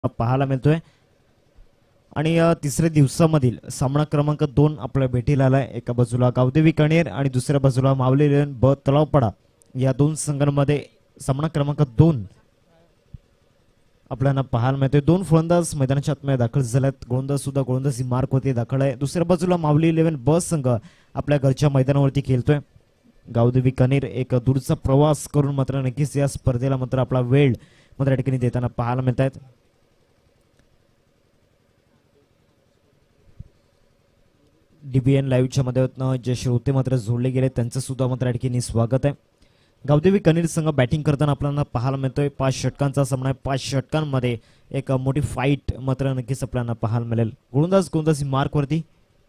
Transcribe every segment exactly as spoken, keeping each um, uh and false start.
पाहायला मिळतोय आणि तिसऱ्या दिवसामधील सामना क्रमांक दोन आपल्या भेटीला आलाय। एका बाजूला गावदेवी कणेर आणि दुसऱ्या बाजूला मावली इलेव्हन ब तलावपाडा या दोन संघांमध्ये सामना क्रमांक दोन आपल्याला पाहायला मिळतोय। दोन फलंदाज मैदानाच्या आतमध्ये दाखल झालेत। गोलंदाज सुद्धा गोलंदाजी मार्क होते दाखल आहे। दुसऱ्या बाजूला मावली इलेव्हन ब संघ आपल्या घरच्या मैदानावरती खेळतोय। गावदेवी कणेर एक दूरचा प्रवास करून मात्र नक्कीच या स्पर्धेला मात्र आपला वेळ मात्र ठिकाणी देताना पाहायला मिळत आहेत। डीबीएन लाईव्हच्या माध्यमातून जे श्रोते मात्र जोडले गेले त्यांचं सुद्धा मात्र या ठिकाणी स्वागत आहे। गावदेवी कणेर संघ बॅटिंग करताना आपल्याला पाहायला मिळतोय। पाच षटकांचा सामना आहे। पाच षटकांमध्ये एक मोठी फाईट मात्र नक्कीच आपल्याला पाहायला मिळेल। गोलंदाज गोलंदाजी मार्क वरती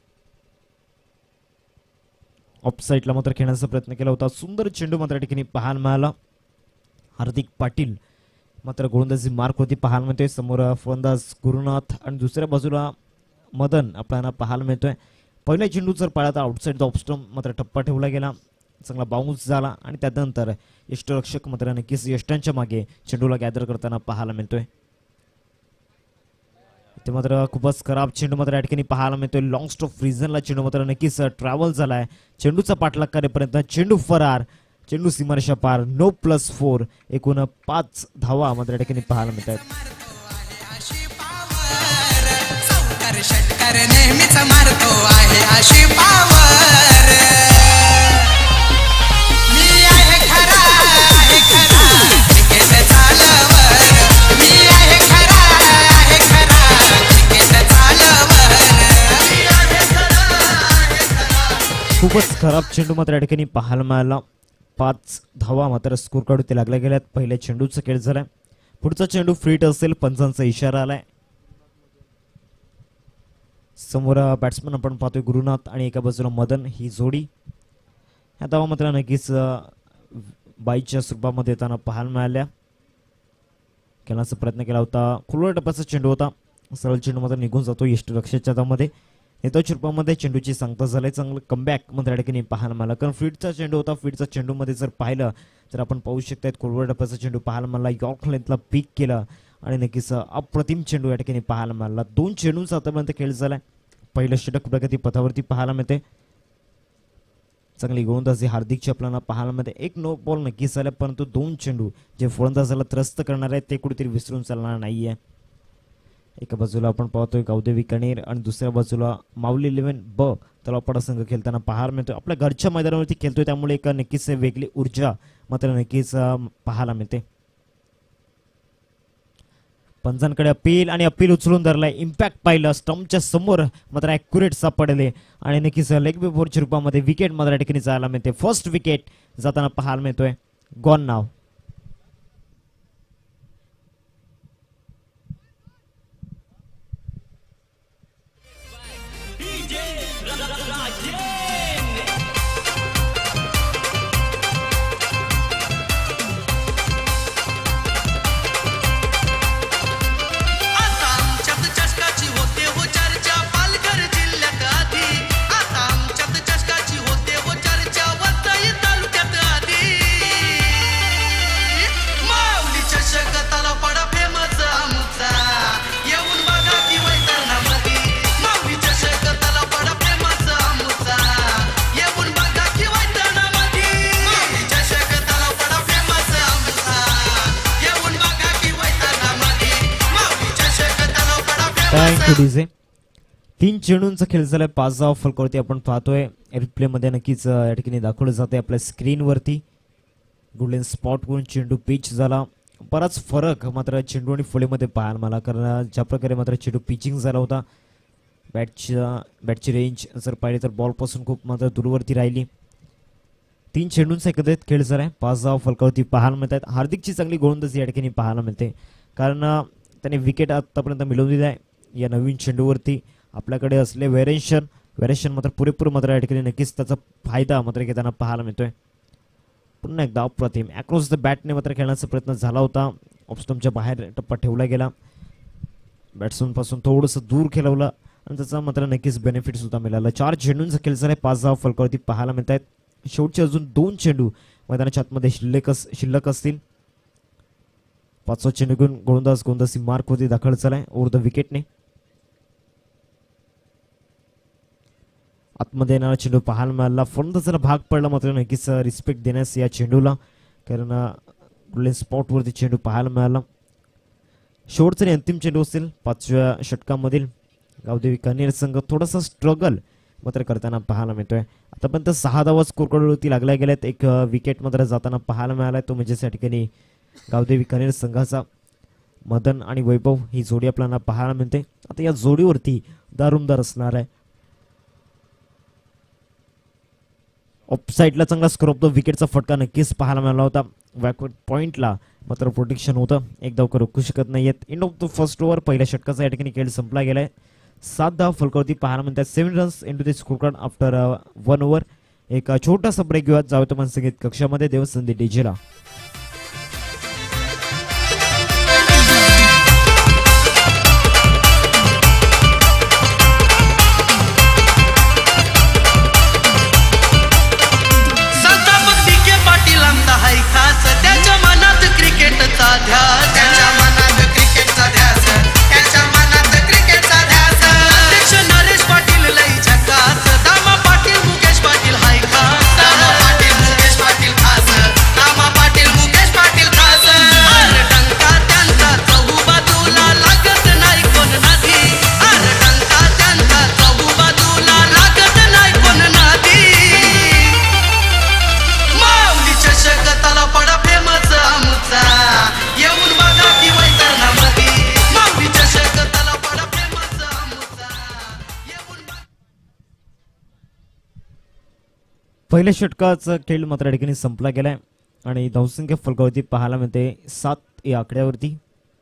ऑफ साईडला मात्र खेळण्याचा प्रयत्न केला होता। सुंदर चेंडू मात्र ठिकाणी पाहायला मिळाला। हार्दिक पाटील मात्र गोलंदाजी मार्क होती पाहायला मिळतोय। समोर फलंदाज गुरुनाथ आणि दुसऱ्या बाजूला मदन आपल्याला पाहायला मिळतोय। पहिला चेंडू जर पाहिला तर आउटसाइड द ऑफ स्टंप मात्र टप्पा ठेवला गेला, चांगला बाउन्स झाला आणि त्यानंतर यष्टरक्षक मात्र नक्कीच यष्टांच्या मागे चेंडूला गॅदर करताना पाहायला मिळतोय। ते मात्र खूपच खराब चेंडू मात्र या ठिकाणी पाहायला मिळतोय। लॉंग स्टॉप रिजनला चेंडू मात्र नक्कीच ट्रॅव्हल झालाय। चेंडूचा पाठलाग करेपर्यंत चेंडू फरार, चेंडू सीमारेषा पार, नो प्लस फोर, एकूण पाच धावा मात्र या ठिकाणी पाहायला मिळत आहेत। षटकार नेहमीच मारतो आहे अशी पावर, मी आहे खरा आहे खरा क्रिकेट चालवर, मी आहे खरा आहे खरा क्रिकेट चालवर, मी आहे खरा आहे खरा। खूपच खराब चेंडू मात्र या ठिकाणी पाहायला मिळाला। पाच धावा मात्र स्कोर काढू ते लागल्या गेल्यात। पहिल्या चेंडूचा खेळ झालाय। पुढचा चेंडू फ्रीट असेल, पंचांचा इशारा आलाय। समोर बॅट्समन आपण पाहतोय गुरुनाथ आणि एका बाजूला मदन ही जोडी। ह्या धावा मात्र नक्कीच बाईच्या स्वरूपामध्ये येताना पाहायला मिळाल्या। खेळण्याचा प्रयत्न केला होता, खुलवर टप्प्याचा चेंडू होता, सरळ चेंडू मात्र निघून जातो यष्टरक्षकाच्या धावामध्ये। येत्या स्वरूपामध्ये चेंडूची सांगता झाले, चांगलं कमबॅक मात्र या ठिकाणी पाहायला मिळाला। कारण फ्रीटचा चेंडू होता, फ्रीटचा चेंडू मध्ये जर पाहिलं तर आपण पाहू शकतात खुलवर टप्प्याचा चेंडू पाहायला मिळाला। यॉर्क लेंथला पीक केला आणि नक्कीच अप्रतिम चेंडू या ठिकाणी पाहायला मिळाला। दोन चेंडूंचा आतापर्यंत खेळ झालाय। पहिलं षटक प्रगती पथावरती पाहायला मिळते। चांगली गोलंदाजी हार्दिकची आपल्याला पाहायला मिळते। एक नो बॉल नक्कीच झाला, परंतु दोन चेंडू जे फलंदाजाला त्रस्त करणार आहेत ते कुठेतरी विसरून चालणार नाहीये। एका बाजूला आपण पाहतोय गावदेवी कणेर आणि दुसऱ्या बाजूला मावली इलेव्हन ब तलावपाडा संघ खेळताना पाहायला मिळतोय। आपल्या घरच्या मैदानावरती खेळतोय त्यामुळे एक नक्कीच वेगळी ऊर्जा मात्र नक्कीच पाहायला मिळते। पंजांकडे अपील आणि अपील उचलून धरलाय। इम्पॅक्ट पाहिलं, स्टंपच्या समोर मात्र ॲक्युरेट सापडले आणि नक्कीच लेग बिफोरच्या रूपामध्ये विकेट मात्र ठिकाणी जायला मिळते। फर्स्ट विकेट जाताना पाहायला मिळतोय। गॉन नाव डीजे तीन चेंडूंचा खेळ झालाय। पाच धावा फलकावरती आपण पाहतोय। रिप्ले मध्ये नक्कीच या ठिकाणी दाखवलं जाते आपल्या स्क्रीनवरती। गोल्डन स्पॉट वरून चेंडू पिच झाला। बराच फरक मात्र चेंडू आणि फळीमध्ये पाहायला मला, कारण ज्या प्रकारे मात्र चेंडू पिचिंग झाला होता, बॅटच्या बॅटची रेंज जर पाहिली तर बॉल पासून खूप मात्र दूरवरती राहिली। तीन चेंडूंचा एकत्रित खेळ झालाय। पाच धावा फलकावरती पाहायला मिळतात। हार्दिकची चांगली गोलंदाजी या ठिकाणी पाहायला मिळते, कारण त्याने विकेट आतापर्यंत मिळवलेली आहे। या नवीन चेंडूवरती आपल्याकडे असले व्हेरिएशन व्हेरिएशन मात्र पुरेपूर मात्र या ठिकाणी नक्कीच त्याचा फायदा मात्र घेताना पाहायला मिळतोय। पुन्हा एकदा अप्रतिम अक्रॉस द बॅटने मात्र खेळण्याचा प्रयत्न झाला होता। ऑफस्टंपच्या बाहेर टप्पा ठेवला गेला, बॅट्समन पासून थोडंसं दूर खेळवलं आणि त्याचा मात्र नक्कीच बेनिफिट सुद्धा मिळाला। चार चेंडूंचा खेळ झालाय। पाच धावा फलकावरती पाहायला मिळत आहेत। शेवटचे अजून दोन चेंडू मैदानाच्या आतमध्ये शिल्लक शिल्लक असतील। पाचवा चेंडू घेऊन गोलंदाज गोलंदाजी मार्क होती दाखल झालाय ओव्हर द विकेटने. आतमध्ये येणारा चेंडू पाहायला मिळाला, फलंदाजाला भाग पडला, मात्र नक्कीच रिस्पेक्ट देण्यास या चेंडूला, कारण गोल्डन स्पॉटवरती चेंडू पाहायला मिळाला. शेवटचा आणि अंतिम चेंडू असेल पाचव्या षटकामधील. गावदेवी कनेर संघ थोडासा स्ट्रगल मात्र करताना पाहायला मिळतोय. आतापर्यंत सहा धावा स्कोरकडवरती लागल्या गेल्यात, एक विकेट मात्र जाताना पाहायला मिळालाय, तो म्हणजे या ठिकाणी गावदेवी कनेर संघाचा मदन आणि वैभव ही जोडी आपल्याला पाहायला मिळते. आता या जोडीवरती दारुमदार असणार आहे. ऑफ साईडला चांगला स्कोर ऑफ द विकेटचा फटका नक्कीच पाहायला मिळाला होता. बॅकवर्ड पॉइंटला मात्र प्रोटेक्शन होतं, एक धाव रोखू शकत नाहीयेत. End of the first over पहिल्या षटकाचा या ठिकाणी खेळ संपला गेलाय. सात धाव फलकावरती पाहायला मिळतात. Seven runs into the score card after one over. एक छोटासा ब्रेक घेऊयात, जाऊया तो संगीत कक्षामध्ये. देवसंधी डीजेला त्याच्या मनात क्रिकेटचा ध्यास, त्याच्या मनात क्रिकेटचा ध्यास, त्याच्या मनात क्रिकेटचा ध्यास. अध्यक्ष नरेश पाटील लई झकास, दामा पाटील मुकेश पाटील हाय खास, दामा पाटील मुकेश पाटील खास, दामा पाटील मुकेश पाटील खास. अरे टंका त्यांचा चहू बाजूला लागत नाही कोण नादी, अरे टंका त्यांचा चहू बाजूला लागत नाही कोण नादी. माऊली चषक त्याला पडा फेमस आमचा, येऊन बघा की वैतरणामध्ये. माऊली चषक त्याला पडा फेमस आमचा, येऊन बघा. पहिल्या षटकाचा खेळ मात्र या ठिकाणी संपला गेलाय आणि धावसंख्या फलकावरती पाहायला मिळते सात या आकड्यावरती.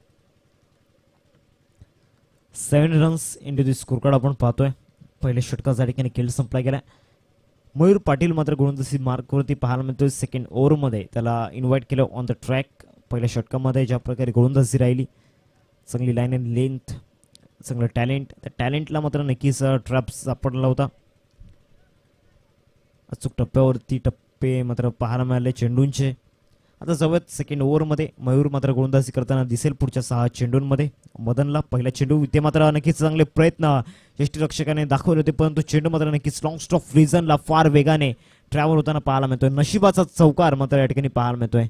Seven runs into the score card आपण पाहतोय. पहिल्या षटकाचा ठिकाणी खेळ संपला गेलाय. मयूर पाटील मात्र गोलंदाजी मार्कवरती पाहायला मिळतोय. सेकंड ओव्हरमध्ये त्याला इन्व्हाइट केलं ऑन द ट्रॅक. पहिल्या षटकामध्ये ज्या प्रकारे गोलंदाजी राहिली, चांगली लाईन अँड लेंथ, चांगलं टॅलेंट, त्या टॅलेंटला मात्र नक्कीच ट्रॅप सापडला होता. अचूक टप्प्यावरती टप्पे मात्र पाहायला मिळाले चेंडूंचे. आता जवळ सेकंड ओव्हरमध्ये मयूर मात्र गोलंदाजी करताना दिसेल पुढच्या सहा चेंडूंमध्ये. मदनला पहिला चेंडू ते मात्र नक्कीच चांगले प्रयत्न यष्टीरक्षकाने दाखवले होते, परंतु चेंडू मात्र नक्कीच लॉंग स्टॉप रिझनला फार वेगाने ट्रॅव्हल होताना पाहायला मिळतोय. नशिबाचा चौकार मात्र या ठिकाणी पाहायला मिळतोय.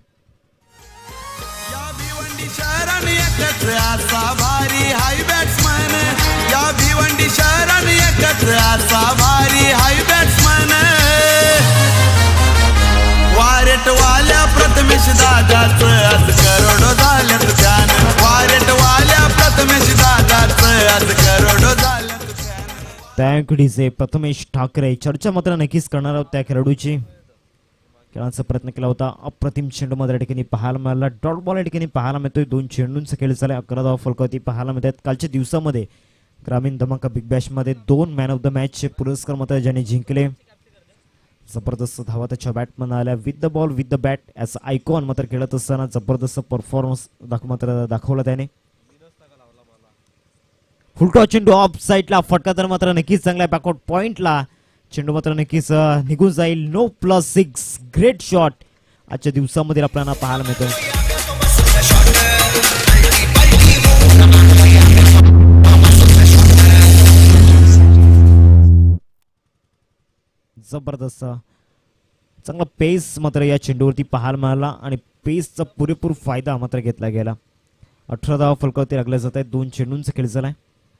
वारेटवाल्या प्रथमेश दादाच आज करोडो झाल्यात ध्यान, वारेटवाल्या प्रथमेश दादाच आज करोडो झाल्यात ध्यान. त्याकडीचे प्रथमेश ठाकरे चर्चा मात्र नक्कीच करणार आहोत त्या खेळाडूची. खेळाचा प्रयत्न केला होता, अप्रतिम चेंडू मात्र या ठिकाणी पाहायला मिळाला. डॉट बॉल या ठिकाणी पाहायला मिळतोय. दोन चेंडूंचा खेळ झाला, अकरा धावा फलकावरती पाहायला मिळतात. कालच्या दिवसामध्ये ग्रामीण धमाका बिग बॅश मध्ये दोन मॅन ऑफ द मॅच चे पुरस्कार मात्र ज्याने जिंकले. जबरदस्त धावा त्याच्या बॅटमन आल्या. With the ball with the bat as icon मात्र खेळत असताना जबरदस्त परफॉर्मन्स दाख मात्र दाखवला त्याने. फुलटॉ चेंडू ऑफ साईडला फटका तर मात्र नक्कीच चांगला बॅकआउट पॉइंटला चेंडू मात्र नक्कीच निघून जाईल. No plus six. Great shot आजच्या दिवसामध्ये आपल्याला पाहायला मिळतोय. जबरदस्त चांगला पेस मात्र या चेंडूवरती पाहायला मिळाला आणि पेसचा पुरेपूर फायदा मात्र घेतला गेला. अठरा धावा फलकावरती लागल्या जात आहेत. दोन चेंडूंचा खेळ झालाय.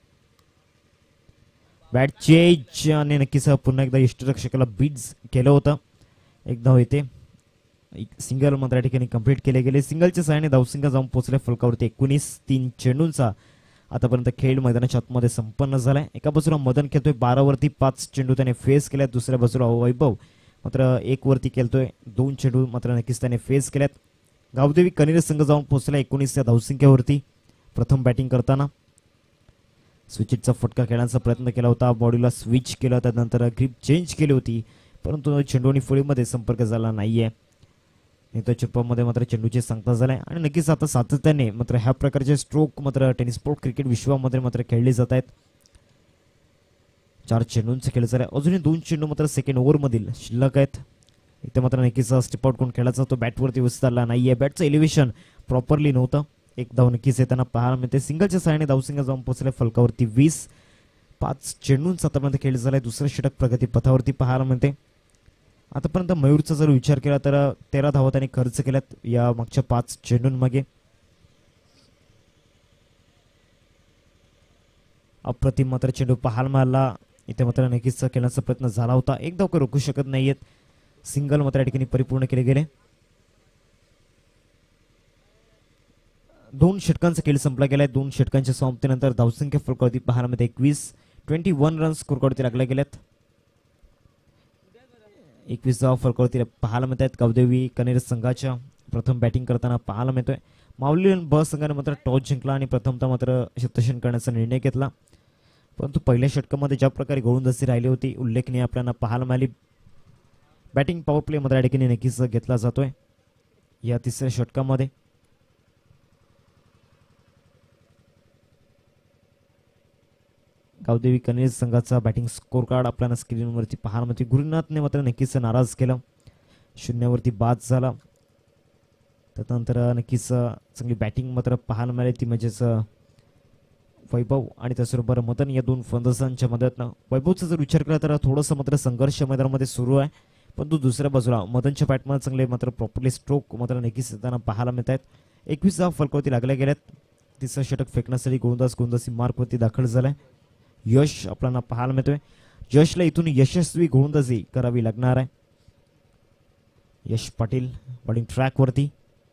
बॅट चेंज आणि नक्कीच पुन्हा एकदा यष्टीरक्षकाला बीट्स केलं होतं. एक धाव येते. सिंगल मात्र या ठिकाणी कंप्लीट केले गेले. सिंगलच्या सहाय्याने धावसंख्या जाऊन पोहोचले फलकावरती एकोणीस. तीन चेंडूंचा आतापर्यंत खेळ मैदानाच्या आतमध्ये संपन्न झालाय. एका बाजूला मदन खेळतोय बारावरती पाच चेंडू त्याने फेस केल्यात. दुसऱ्या बाजूला वैभव मात्र एक वरती खेळतोय. दोन चेंडू मात्र नक्कीच त्याने फेस केल्यात. गावदेवी कनेर संघ जाऊन पोहोचला एकोणीस या धावसंख्येवरती. प्रथम बॅटिंग करताना स्विचचा फटका खेळण्याचा प्रयत्न केला होता. बॉडीला स्विच केलं, त्यानंतर ग्रीप चेंज केली होती, परंतु चेंडू आणि फळीमध्ये संपर्क झाला नाहीये. नेता चिप्पामध्ये मात्र चेंडूची सांगता झालाय आणि नक्कीच आता सातत्याने मात्र ह्या प्रकारचे स्ट्रोक मात्र टेनिस स्पोर्ट क्रिकेट विश्वामध्ये मात्र खेळले जात आहेत. चार चेंडूंचे खेळ झाले. अजूनही दोन चेंडू मात्र सेकंड ओव्हर मधील शिल्लक आहेत. इथे मात्र नक्कीच स्टेप आउट करून खेळायचा तो बॅटवरती व्यवस्थित आला नाहीये. बॅटचं एलिव्हेशन प्रॉपरली नव्हतं. एक धाव नक्कीच येताना पाहायला मिळते. सिंगलच्या सहाय्याने धावसंख्या जाऊन पोहोचले फलकावरती वीस. पाच चेंडूंचा आतापर्यंत खेळ झालाय. दुसरं षटक प्रगती पथावरती पाहायला मिळते. आतापर्यंत मयूरचा जर विचार केला तर तेरा धावा त्यांनी खर्च केल्यात या मागच्या पाच चेंडूंमागे. अप्रतिम मात्र चेंडू पाहायला मिळाला. इथे मात्र नक्कीच खेळण्याचा प्रयत्न झाला होता. एक धाव रोखू शकत नाहीयेत. सिंगल मात्र या ठिकाणी परिपूर्ण केले गेले. दोन षटकांचा खेळ संपला गेलाय. दोन षटकांच्या समाप्तीनंतर धावसंख्या फलकावरती पाहायला मिळते एकवीस. ट्वेंटी वन रन स्कोरवरती लागल्या गेल्यात. एकवीस धाव फलकावरती पाहायला मिळत आहेत. गावदेवी कनेर संघाच्या प्रथम बॅटिंग करताना पाहायला मिळतोय. माऊली ब संघाने मात्र टॉस जिंकला आणि प्रथमतः मात्र शतशन करण्याचा निर्णय घेतला. परंतु पहिल्या षटकामध्ये ज्या प्रकारे गोलंदाजी राहिली होती उल्लेखनीय आपल्याला पाहायला मिळाली. बॅटिंग पॉवर प्ले मध्ये या ठिकाणी नक्कीच घेतला जातोय या तिसऱ्या षटकामध्ये. गावदेवी कनेर संघाचा बॅटिंग स्कोर कार्ड आपल्याला स्क्रीनवरती पाहायला मिळते. गुरुनाथने मात्र नक्कीच नाराज केलं. शून्यावरती बाद झाला. त्यानंतर नक्कीच चांगली बॅटिंग मात्र पाहायला मिळाली ती म्हणजेच वैभव आणि त्याचबरोबर मदन या दोन फलंदाजांच्या मदतीनं. वैभवचा जर विचार केला तर थोडंसं मात्र संघर्ष मैदानामध्ये सुरू आहे. परंतु दुसऱ्या बाजूला मदनच्या बॅटमध्ये चांगले मात्र प्रॉपरली स्ट्रोक मात्र नक्कीच येताना पाहायला मिळत आहेत. एकवीस धाव फलकावरती लागल्या गेल्यात. तिसरं षटक फेकण्यासाठी गोलंदाज गोलंदाजी मार्कवरती दाखल झालाय. यश आपल्याला पाहायला मिळतोय. यशला इथून यशस्वी गोलंदाजी करावी लागणार आहे. यश पाटील बॉलिंग ट्रॅक वरती.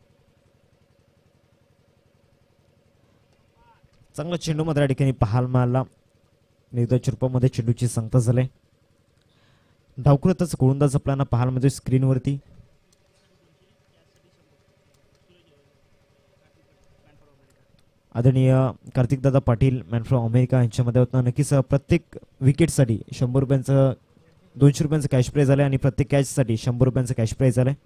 चांगला चेंडू मात्र या ठिकाणी पाहायला मिळाला. निर्धाच्या रूपामध्ये चेंडूची सांगता झाले. डावकृतच गोलंदाज आपल्याला पाहायला मिळतोय स्क्रीनवरती. आदरणीय Kartik Dada Patil man from America यांच्या मदतीनं नक्कीच प्रत्येक विकेटसाठी शंभर रुपयांचं दोनशे रुपयांचं कॅश प्राईज आलंय आणि प्रत्येक कॅचसाठी शंभर रुपयांचं कॅश प्राईज आलंय.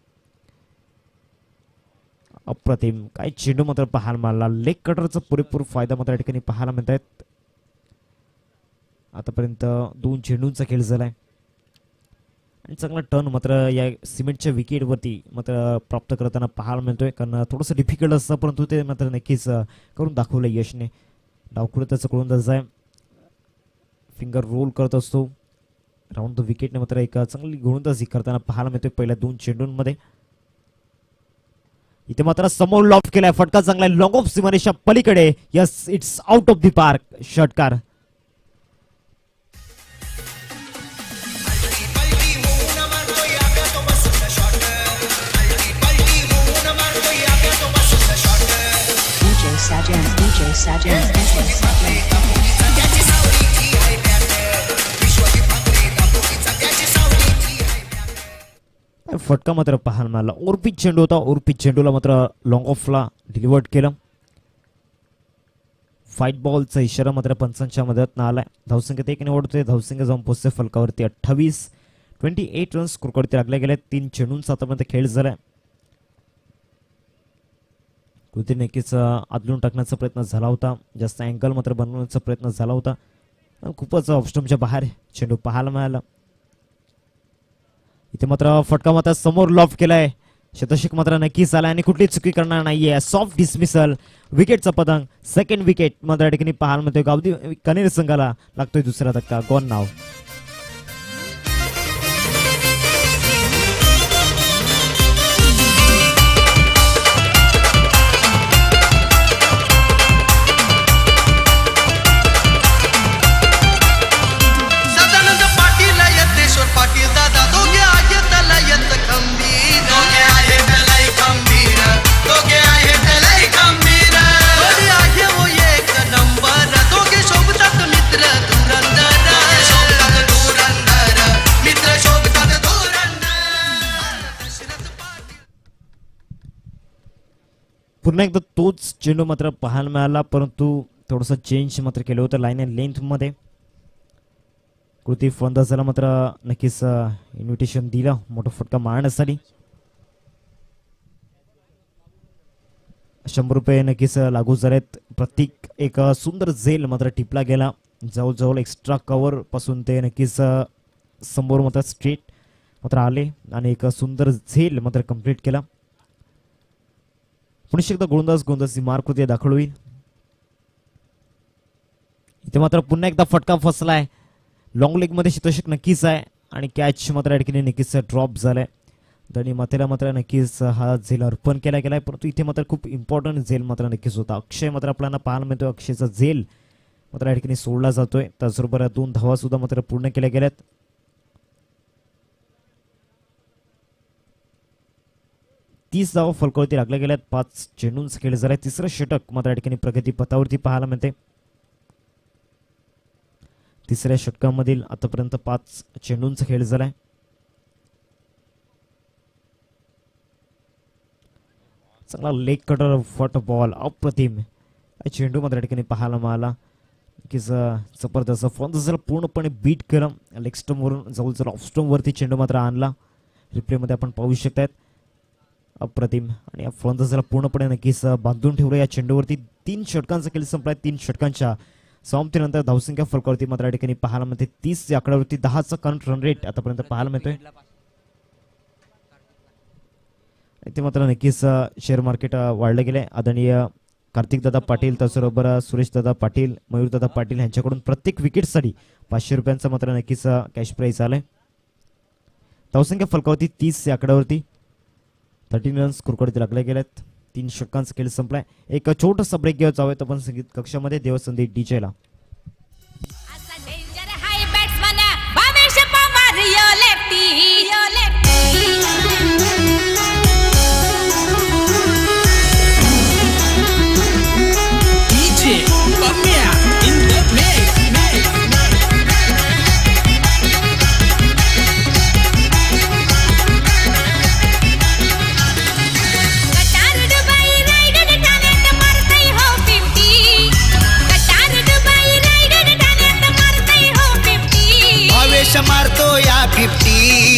अप्रतिम काय चेंडू मात्र पाहायला मिळाला. लेग कटरचा पुरेपूर फायदा मात्र या ठिकाणी पाहायला मिळत आहेत. आतापर्यंत दोन चेंडूंचा खेळ झालाय आणि चांगला टर्न मात्र या सिमेंटच्या विकेटवरती मात्र प्राप्त करताना पाहायला मिळतोय. कारण थोडंसं डिफिकल्ट असतं परंतु ते मात्र नक्कीच करून दाखवलं यशने. डावखुलं त्याचा गोलंदाज आहे. फिंगर रोल करत असतो. राऊंड द विकेटने मात्र एक चांगली गोलंदाजी करताना पाहायला मिळतोय पहिल्या दोन चेंडूंमध्ये. इथे मात्र समोर लॉफ्ट केलाय. फटका चांगला लॉंग ऑफ सीमारेषा पलीकडे. Yes it's out of the park. षटकार. Sajjan, D J Sajjan, D J Sajjan. फटका मात्र पाहायला मिळाला. ओरपीच चेंडू होता. ओरपीच चेंडूला मात्र लॉंग ऑफला डिलिव्हर्ड केलं. फाईट बॉलचा इशारा मात्र पंचांच्या मदतीनं आलाय. धावसंख्येत एक निवडतोय. धावसंख्या जाऊन पोहोचते फलकावरती अठ्ठावीस. ट्वेंटी एट रन स्कोरवरती लागले गेले. तीन चेंडूंचा आतापर्यंत खेळ झालाय. कृती नक्कीच आदलून टाकण्याचा प्रयत्न झाला होता. जास्त अँगल मात्र बनवण्याचा प्रयत्न झाला होता. खूपच ऑफस्टमच्या बाहेर चेंडू पाहायला मिळाला. इथे मात्र फटका मात्र समोर लॉफ्ट केलाय. शतशिक मात्र नक्कीच आलाय आणि कुठली चुकी करणार नाहीये. Soft dismissal. विकेटचा पतंग. सेकंड विकेट मात्र या ठिकाणी पाहायला मिळतोय. गावदेवी कनेर संघाला लागतोय दुसरा धक्का. गॉन नाव. सदानंद पाटील यज्ञेश्वर पाटील दादा दोघे आहेत लयत खंबीर. दोघे आहेत लय खंबीर. दोघे आहेत लय खंबीर. दोघे आहे वो एक नंबर. दोघे शोभतात मित्र धुरंधर. शोभतात धुरंधर. मित्र शोभतात धुरंधर. दशरथ पाटील. पुन्हा एकदा तोच चेंडू मात्र पाहायला मिळाला परंतु थोडंसं चेंज मात्र केलं होतं लाईन अँड लेंथ मध्ये. कृती फलंदाजाला मात्र नक्कीच इन्व्हिटेशन दिलं मोठा फटका मारण्यासाठी. शंभर रुपये नक्कीच लागू झालेत. प्रत्येक एक सुंदर झेल मात्र टिपला गेला. जवळजवळ एक्स्ट्रा कव्हर पासून ते नक्कीच समोर मात्र स्ट्रेट मात्र आले आणि एक सुंदर झेल मात्र कंप्लीट केला. पुन्हा एकदा गोलंदाज गोलंदाजी मार्कवरती दाखल होईल. इथे मात्र पुन्हा एकदा फटका फसलाय. लॉंग लेग मध्ये शीतोषक नक्कीच आहे आणि कॅच मात्र या ठिकाणी नक्कीच ड्रॉप झालाय. धनी मातेला मात्र नक्कीच हा झेल अर्पण केला गेलाय, परंतु इथे मात्र खूप इम्पॉर्टंट झेल मात्र नक्कीच होता. अक्षय मात्र आपल्याला पाहायला मिळतोय, अक्षयचा झेल मात्र या ठिकाणी सोडला जातोय. त्याचबरोबर दोन धावा सुद्धा मात्र पूर्ण केल्या गेल्यात. तीस धावा फलकावरती लागल्या गेल्यात. पाच चेंडूंचा खेळ झालाय. तिसरं षटक मात्र या ठिकाणी प्रगती पथावरती पाहायला मिळते. तिसऱ्या षटकामधील आतापर्यंत पाच चेंडूंचा खेळ झालाय. चांगला लेग कटर फट बॉल अप्रतिम चेंडू मात्र या ठिकाणी पाहायला मिळाला. जबरदस्त फलंदाजाला पूर्णपणे बीट केलं. लेग स्टंप वरून जवळ ऑफ स्टंप वरती चेंडू मात्र आणला. रिप्ले मध्ये आपण पाहू शकतात. अप्रतिम आणि या फलंदाजाला पूर्णपणे नक्कीच बांधून ठेवलं या चेंडूवरती. तीन षटकांचा खेळ संपलाय. तीन षटकांच्या समाप्तीनंतर धावसंख्या फलकावरती मात्र या ठिकाणी पाहायला मिळते तीस या आकड्यावरती दहाचा करंट रन रेट आतापर्यंत पाहायला मिळतोय. इथे मात्र नक्कीच शेअर मार्केट वाढलं गेलंय. आदरणीय कार्तिक दादा पाटील त्याचबरोबर सुरेश दादा पाटील, मयूर दादा पाटील यांच्याकडून प्रत्येक विकेटसाठी पाचशे रुपयांचा मात्र नक्कीच कॅश प्राईज आलाय. धावसंख्या फलकावरती तीस या आकड्यावरती थर्टीन रन्स स्कोरकडे लागले गेलेत. तीन षटकांचा खेळ संपलाय. एक छोटासा ब्रेक घ्यायचा जाऊयात आपण संगीत कक्षामध्ये देवसंधी डीजेला. मारतो या फिफ्टी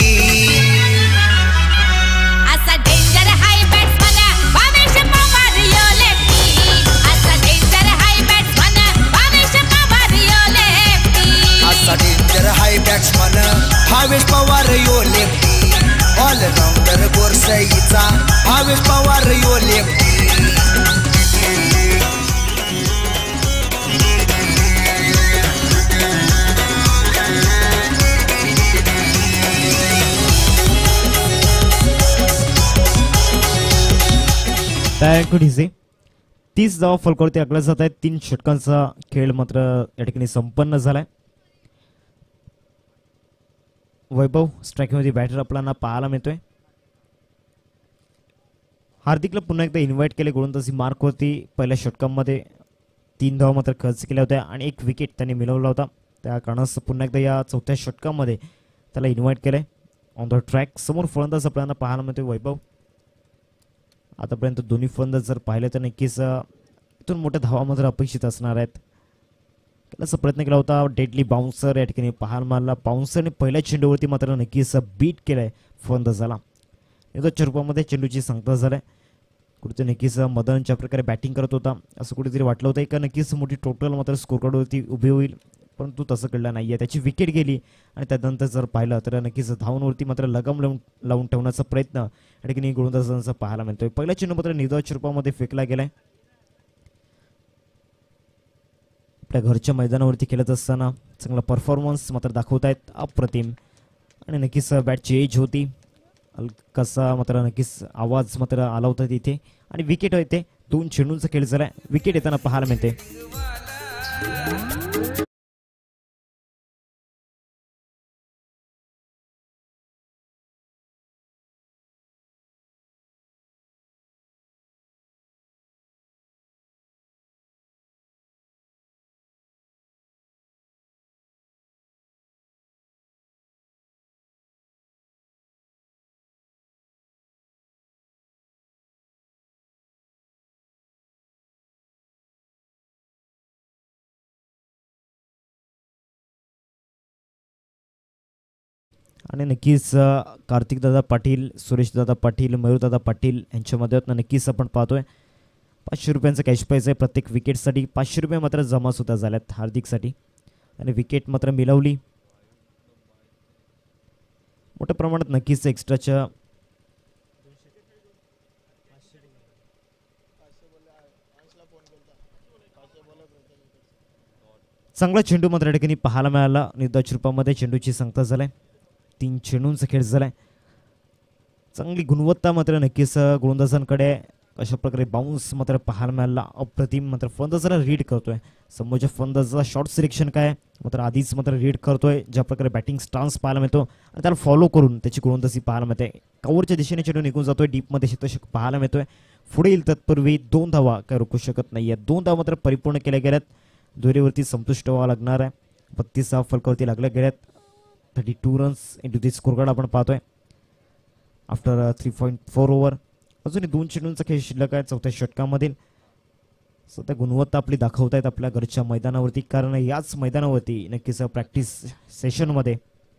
असा डेंजर हाय बॅट्समन भावेश पवार यो लेफ्टी असा डेंजर हाय बॅट्समन भावेश पवार यो लेफ्टी असा डेंजर हाय बॅट्समन भावेश पवार यो लेफ्टी ऑलराऊंडर गोरसईचा भावेश पवार यो लेफ्टी. तीस धावा फलकावरती आकल्या जात आहेत. तीन षटकांचा खेळ मात्र या ठिकाणी संपन्न झालाय. वैभव स्ट्रायकिंगमध्ये बॅटर आपल्याला पाहायला मिळतोय. हार्दिकला पुन्हा एकदा इन्व्हाइट केले गोलंदाजी मार्कवरती. पहिल्या षटकांमध्ये तीन धावा मात्र खर्च केल्या होत्या आणि एक विकेट त्यांनी मिळवला होता. त्या कारणास पुन्हा एकदा या चौथ्या षटकामध्ये त्याला इन्व्हाइट केलंय ऑन द ट्रॅक. समोर फलंदाज आपल्याला पाहायला मिळतोय वैभव. आतापर्यंत दोन्ही फलंदाज जर पाहिले तर नक्कीच इथून मोठ्या धावा मात्र अपेक्षित असणार आहेत. त्याला प्रयत्न केला होता. डेडली बाउन्सर या ठिकाणी पाहायला मिळाला. बाउन्सरने पहिल्या चेंडूवरती मात्र नक्कीच बीट केलाय फलंदाजाला. दोनच्या रूपामध्ये चेंडूची सांगता झालाय. कुठे नक्कीच मदन ज्या प्रकारे बॅटिंग करत होता असं कुठेतरी वाटलं होतं का नक्कीच मोठी टोटल मात्र स्कोरकार्डवरती उभी होईल, परंतु तसं घडलं नाहीये. त्याची विकेट गेली आणि त्यानंतर जर पाहिलं तर नक्कीच धावांवरती मात्र लगाम लावून लावून ठेवण्याचा प्रयत्न या ठिकाणी गोलंदाजांचा पाहायला मिळतोय. पहिला चेंडू मात्र निर्धावाच्या रूपामध्ये फेकला गेलाय. आपल्या घरच्या मैदानावरती खेळत असताना चांगला परफॉर्मन्स मात्र दाखवत आहेत. अप्रतिम आणि नक्कीच बॅटची एज होती. कसा मात्र नक्कीच आवाज मात्र आला होता तिथे आणि विकेट येते. दोन चेंडूंचा खेळ झालाय. विकेट येताना पाहायला मिळते. आणि नक्कीच कार्तिक दादा पाटील, सुरेश दादा पाटील, मयूर दादा पाटील यांच्या मदतीनं नक्कीच आपण पाहतोय पाचशे रुपयांचा कॅश प्राइज आहे प्रत्येक विकेटसाठी. पाचशे रुपये मात्र जमा सुद्धा झाल्यात हार्दिकसाठी आणि विकेट मात्र मिळवली मोठ्या प्रमाणात. नक्कीच एक्स्ट्राच्या चांगला चेंडू मात्र या ठिकाणी पाहायला मिळाला. निर्धाव रूपामध्ये चेंडूची सांगता झालाय. तीन चेंडूंचा खेळ झालाय. चांगली गुणवत्ता मात्र नक्कीच गोलंदाजांकडे अशा प्रकारे बाउन्स मात्र पाहायला मिळाला. अप्रतिम मात्र फलंदाजाला रीड करतोय. समोरच्या फलंदाजाचा शॉर्ट सिलेक्शन काय मात्र आधीच मात्र रीड करतोय. ज्या प्रकारे बॅटिंग स्टान्स पाहायला मिळतो आणि त्याला फॉलो करून त्याची गोलंदाजी पाहायला मिळते. कव्हरच्या दिशेने चेंडू निघून जातोय. डीपमध्ये शतक पाहायला मिळतोय. पुढे येईल तत्पूर्वी दोन धावा काय रोखू शकत नाहीये. दोन धावा मात्र परिपूर्ण केल्या गेल्यात. दोरीवरती संतुष्ट व्हावं लागणार आहे. बत्तीस धावा फलकावरती लागल्या गेल्यात. Thirty two runs into the score card आपण पाहतोय after three point four over. अजूनही दोन चेंडूंचा खेळ शिल्लक आहे चौथ्या षटकामधील. सध्या गुणवत्ता आपली दाखवत आहेत आपल्या घरच्या मैदानावरती, कारण याच मैदानावरती नक्कीच प्रॅक्टिस सेशनमध्ये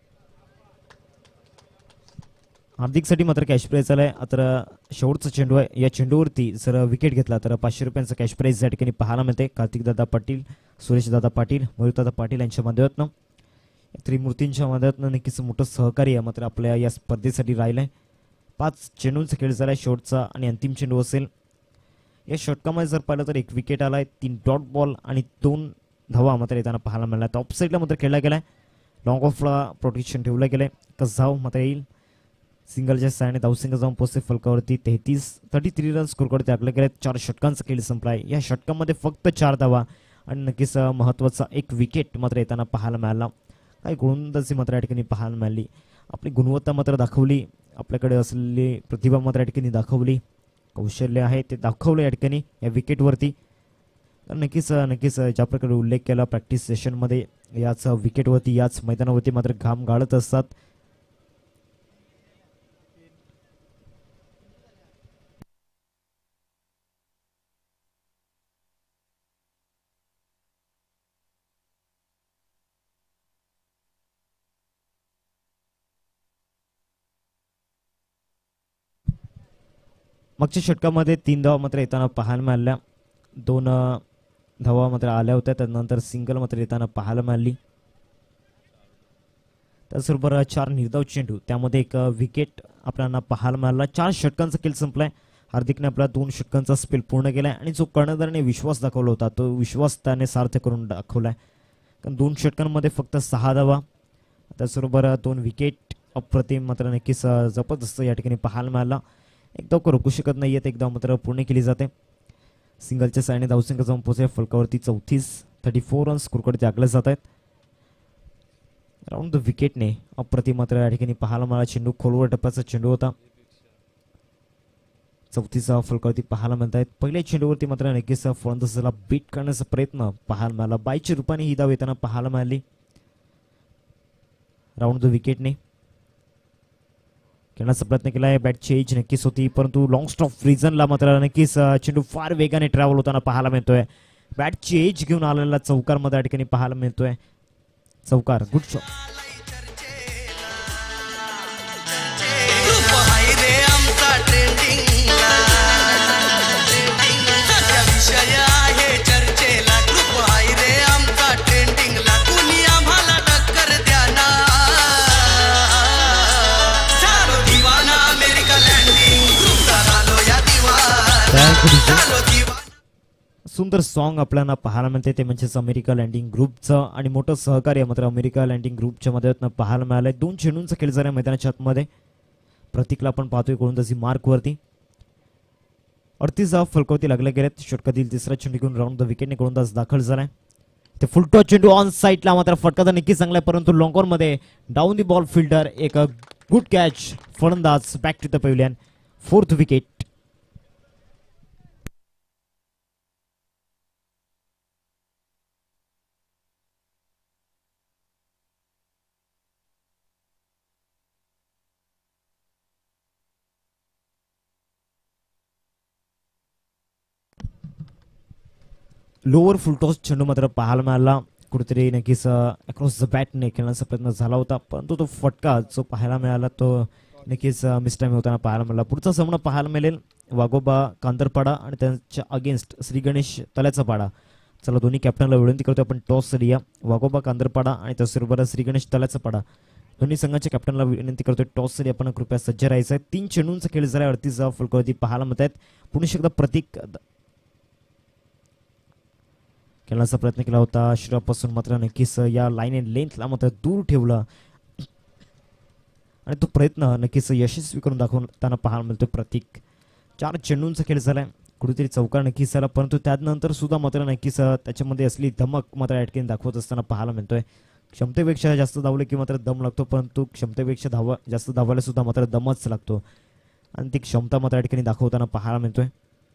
हार्दिकसाठी मात्र कॅश प्राईज झालाय. आता शेवटचा चेंडू आहे. या चेंडूवरती जर विकेट घेतला तर पाचशे रुपयांचा कॅश प्राईज या ठिकाणी पाहायला मिळते. कार्तिकदादा पाटील, सुरेशदादा पाटील, मयूरदादा पाटील यांच्या माध्यमातून त्रिमूर्तींच्या माध्यमातून नक्कीच मोठं सहकार्य मात्र आपल्या या स्पर्धेसाठी राहिलंय. पाच चेंडूंचा खेळ झालाय. शेवटचा आणि अंतिम चेंडू असेल. या षटकामध्ये जर पाहिलं तर एक विकेट आलाय. तीन डॉट बॉल आणि दोन धावा मात्र येताना पाहायला मिळाला. टॉप साईडला मात्र खेळला गेलाय. लॉंग ऑफला प्रोटेक्शन ठेवलं गेलंय. कस धाव मात्र येईल. सिंगलच्या सहाय्याने धावसंख्या जाऊन पोहोचते फलकावरती तेहतीस. थर्टी थ्री रन स्कोरकडे टाकले गेले. चार षटकांचा खेळ संपलाय. या षटकामध्ये फक्त चार धावा आणि नक्कीच महत्त्वाचा एक विकेट मात्र येताना पाहायला मिळाला. काही गोलंदाजी मात्र या ठिकाणी पाहायला मिळाली. आपली गुणवत्ता मात्र दाखवली. आपल्याकडे असलेली प्रतिभा मात्र या ठिकाणी दाखवली. कौशल्य आहे ते दाखवलं या ठिकाणी या विकेटवरती. नक्कीच नक्कीच ज्या प्रकारे उल्लेख केला प्रॅक्टिस सेशनमध्ये याच विकेटवरती याच मैदानावरती मात्र घाम गाळत असतात. मागच्या षटकामध्ये तीन धावा मात्र येताना पाहायला मिळाल्या. दोन धावा मात्र आल्या होत्या. त्यानंतर सिंगल मात्र येताना पाहायला मिळाली. त्याचबरोबर चार निर्धाव चेंडू त्यामध्ये एक विकेट आपल्याला पाहायला मिळाला. चार षटकांचा खेळ संपलाय. हार्दिकने आपला दोन षटकांचा स्पेल पूर्ण केलाय आणि जो कर्णधाराने विश्वास दाखवला होता तो विश्वास त्याने सार्थ करून दाखवलाय. कारण दोन षटकांमध्ये फक्त सहा धावा त्याचबरोबर दोन विकेट अप्रतिम मात्र नक्कीच जबरदस्त या ठिकाणी पाहायला मिळाला. एकदा रोखू शकत नाहीये. एकदा मात्र पूर्ण केली जाते. सिंगलच्या साहाय्याने धावसंख्या जाऊन पोहोचल्या फलकावरती चौतीस. थर्टी फोर रन्स स्कोरकडे टाकले जात आहेत. राऊंड द विकेटने अप्रतिम मात्र या ठिकाणी पाहायला मिळाला. चेंडू खोलवर टप्प्याचा चेंडू होता. चौतीसचा फलकावरती पाहायला मिळत आहेत. पहिल्या चेंडूवरती मात्र नक्कीच फलंदाजाला बीट करण्याचा प्रयत्न पाहायला मिळाला. बायच्या रूपाने ही धाव येताना पाहायला मिळाली. राऊंड द विकेटने खेळण्याचा प्रयत्न केला आहे. बॅटची एज नक्कीच होती परंतु लॉंग स्टॉप रिजनला मात्र नक्कीच चेंडू फार वेगाने ट्रॅव्हल होताना पाहायला मिळतोय. बॅटची एज घेऊन आलेला चौकार मध्ये या ठिकाणी पाहायला मिळतोय. चौकार गुड शॉट. सुंदर सॉन्ग आपल्याला पाहायला मिळते ते म्हणजेच अमेरिका लँडिंग ग्रुपचं आणि मोठं सहकार्य मात्र अमेरिका लँडिंग ग्रुपच्या माध्यमातून पाहायला मिळालंय. दोन चेंडूंचा खेळ झाला मैदानाच्या आतमध्ये. प्रतीकला आपण पाहतोय गोलंदाजी मार्क वरती. अडतीस धावा फलकावरती लागल्या गेल्यात. षटकातील तिसरा चेंडू घेऊन राऊंड द विकेटने गोलंदाज दाखल झालाय. ते फुलटॉस चेंडू ऑन साईडला मात्र फटका तर नक्कीच चांगला आहे परंतु लॉंग ऑन मध्ये डाऊन दी बॉल फिल्डर एक गुड कॅच. फलंदाज back to the pavilion. Fourth wicket. Lower full toss चेंडू मात्र पाहायला मिळाला. कुठेतरी नक्कीच अक्रॉस द बॅटने खेळण्याचा प्रयत्न झाला होता परंतु तो फटका जो पाहायला मिळाला तो नक्कीच मिसटाईम होताना पाहायला मिळाला. पुढचा सामना पाहायला मिळेल वाघोबा कांदरपाडा आणि त्यांच्या अगेन्स्ट श्री गणेश तल्याचा पाडा. चला दोन्ही कॅप्टनला विनंती करतो आपण टॉस दिया. वाघोबा कांदरपाडा आणि त्याचबरोबर श्री गणेश तल्याचा पाडा दोन्ही संघाच्या कॅप्टनला विनंती करतोय टॉस साठी आपण कृपया सज्ज राहायचं आहे. तीन चेंडूंचा खेळ झाला. अडतीस धावा फलकावरती पाहायला मिळत आहेत. पुन्हा एकदा प्रतीक खेळण्याचा प्रयत्न केला होता श्रीरामपासून, मात्र नक्कीच या लाईन अँड लेंथला मात्र दूर ठेवलं आणि तो प्रयत्न नक्कीच यशस्वी करून दाखवताना पाहायला मिळतो. प्रतीक चार चेंडूंचा खेळ झालाय, कुठेतरी चौकार नक्कीच झाला, परंतु त्यानंतर सुद्धा मात्र नक्कीच त्याच्यामध्ये असली धमक मात्र या ठिकाणी दाखवत असताना पाहायला मिळतोय. क्षमतेपेक्षा जास्त धावले की मात्र दम लागतो, परंतु क्षमतेपेक्षा धावा जास्त धावायला सुद्धा मात्र दमच लागतो आणि ती क्षमता मात्र या ठिकाणी दाखवताना पाहायला मिळतोय.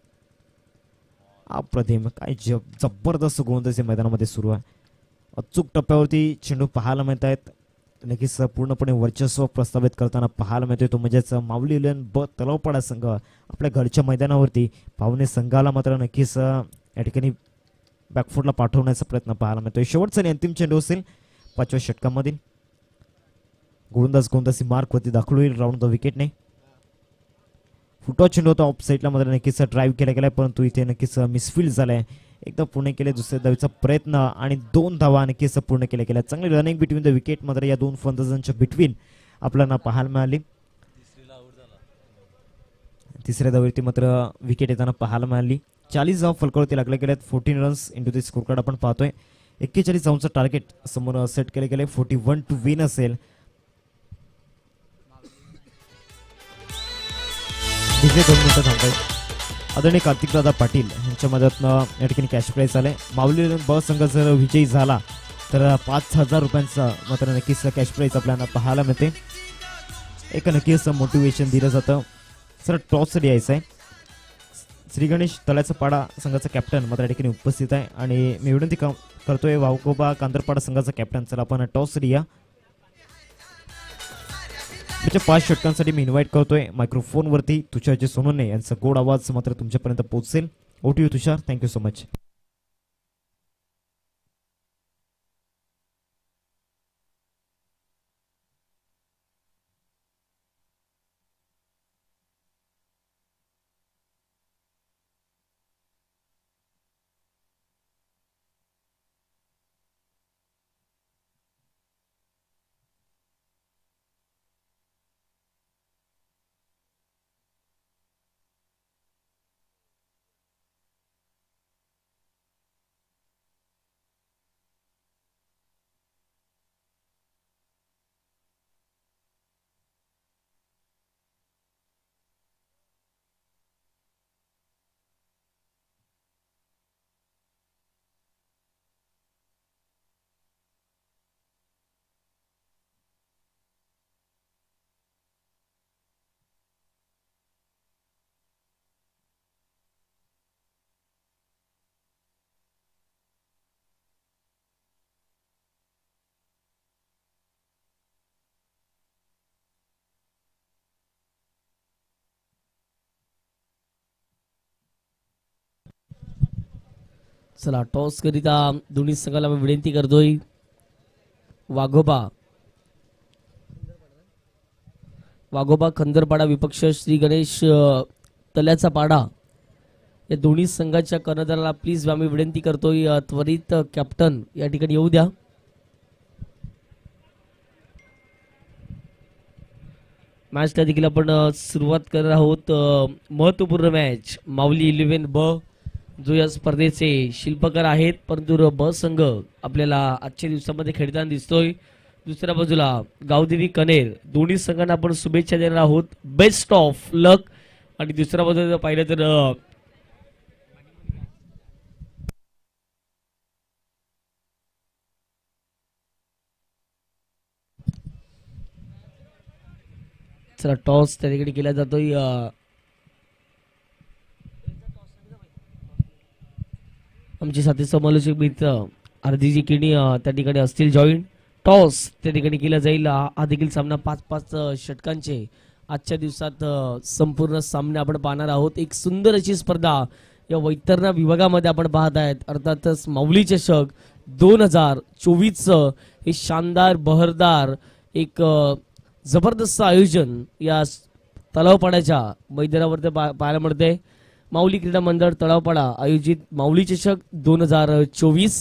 अप्रतिम, काय जबरदस्त गोलंदाजी मैदानामध्ये सुरू आहे. अचूक टप्प्यावरती चेंडू पाहायला मिळत आहेत, नक्कीच पूर्णपणे वर्चस्व प्रस्थापित करताना पाहायला मिळतोय. तो म्हणजेच माऊली इलेव्हन ब तलावपाडा संघ आपल्या घरच्या मैदानावरती पाहुणे संघाला मात्र नक्कीच या ठिकाणी बॅकफुटला पाठवण्याचा प्रयत्न पाहायला मिळतोय. शेवटचा आणि अंतिम चेंडू असेल पाचव्या षटकामधील. गोलंदाज गोलंदाजी मार्क वरती दाखल होईल राऊंड द विकेटने. फुटवा चेंडू होता ऑफ साईडला मात्र नक्कीच ड्राईव्ह केला गेलाय, परंतु इथे नक्कीच मिसफील्ड झालाय. एकदा पूर्ण केले दुसऱ्या धावेचा प्रयत्न आणि दोन धावा नक्कीच पूर्ण केल्या गेल्या. चांगली रनिंग बिटवीन द विकेट मात्र या दोन फलंदाजांच्या बिटवीन आपल्याला पाहायला मिळाली. तिसऱ्या धावेवरती मात्र विकेट येताना पाहायला मिळाली. चाळीस धावा फलकावरती लागल्या गेल्यात. Fourteen runs into the score card आपण पाहतोय. एक्केचाळीस धावांचं टार्गेट समोर सेट केले गेले. फोर्टी वन टू विन असेल. तिथे दोन मिनिटं थांबतायत. आदरणीय कार्तिकदादा पाटील यांच्या मदतनं या ठिकाणी कॅश प्राईज आले. माऊली ब संघ जर विजयी झाला तर पाच हजार रुपयांचा मात्र नक्कीच कॅश प्राईज आपल्याला पाहायला मिळते. एक नक्कीच मोटिवेशन दिलं जातं. सर टॉस द्यायचं आहे. श्री गणेश तळ्याचा पाडा संघाचा कॅप्टन मात्र या ठिकाणी उपस्थित आहे आणि मी विनंती करतोय वाघोबा कांदरपाडा संघाचा कॅप्टन, चला आपण टॉस द्या. त्याच्या पाच षटकांसाठी मी इन्व्हाइट करतोय मायक्रोफोनवरती तुषारजी सोनवणे यांचा गोड आवाज मात्र तुमच्यापर्यंत पोहोचेल. ओटी तुषार, थँक्यू सो मच. चला टॉस करिता दोन्ही संघाला विनंती करतोय वाघोबा वाघोबा खंदरपाडा विपक्ष श्री गणेश तल्याचा पाडा या दोन्ही संघाच्या कर्णधाराला प्लीज आम्ही विनंती करतोय त्वरित कॅप्टन या ठिकाणी येऊ द्या. मॅचला देखील आपण सुरुवात करणार आहोत. महत्वपूर्ण मॅच माऊली इलेव्हन ब जो या स्पर्धेचे शिल्पकार आहेत, परंतु ब संघ आपल्याला आजच्या दिवसामध्ये खेळताना दिसतोय. दुसऱ्या बाजूला गावदेवी कनेर, दोन्ही संघांना आपण शुभेच्छा देणार आहोत. Best of luck. आणि दुसऱ्या बाजूला पाहिलं तर चला टॉस त्या ठिकाणी केला जातोय. आमचे साथी समालोचक मित्र अर्धीजी किणी त्या ठिकाणी असतील जॉईन. टॉस त्या ठिकाणी केला जाईल. हा देखील सामना पाच पाच षटकांचे आजच्या दिवसात संपूर्ण सामने आपण पाहणार आहोत. एक सुंदर अशी स्पर्धा या वैतरणा विभागामध्ये आपण पाहत आहेत. अर्थातच माऊली चषक दोन हजार चोवीस हे शानदार बहरदार एक जबरदस्त आयोजन या तलावपाड्याच्या मैदानावरती पाहायला मिळते. माऊली क्रीडा मंडळ तलावपाडा आयोजित माऊली चषक दोन हजार चोवीस.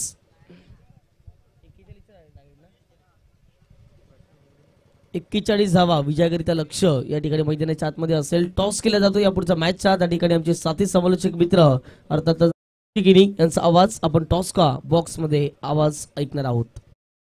एक्केचाळीस धावा विजयाकरिता लक्ष या ठिकाणी मैदानाच्या आतमध्ये असेल. टॉस केला जातो या पुढचा मॅचचा. त्या ठिकाणी आमचे साथी समालोचक मित्र अर्थात किनी यांचा आवाज आपण टॉस्का बॉक्स मध्ये आवाज ऐकणार आहोत.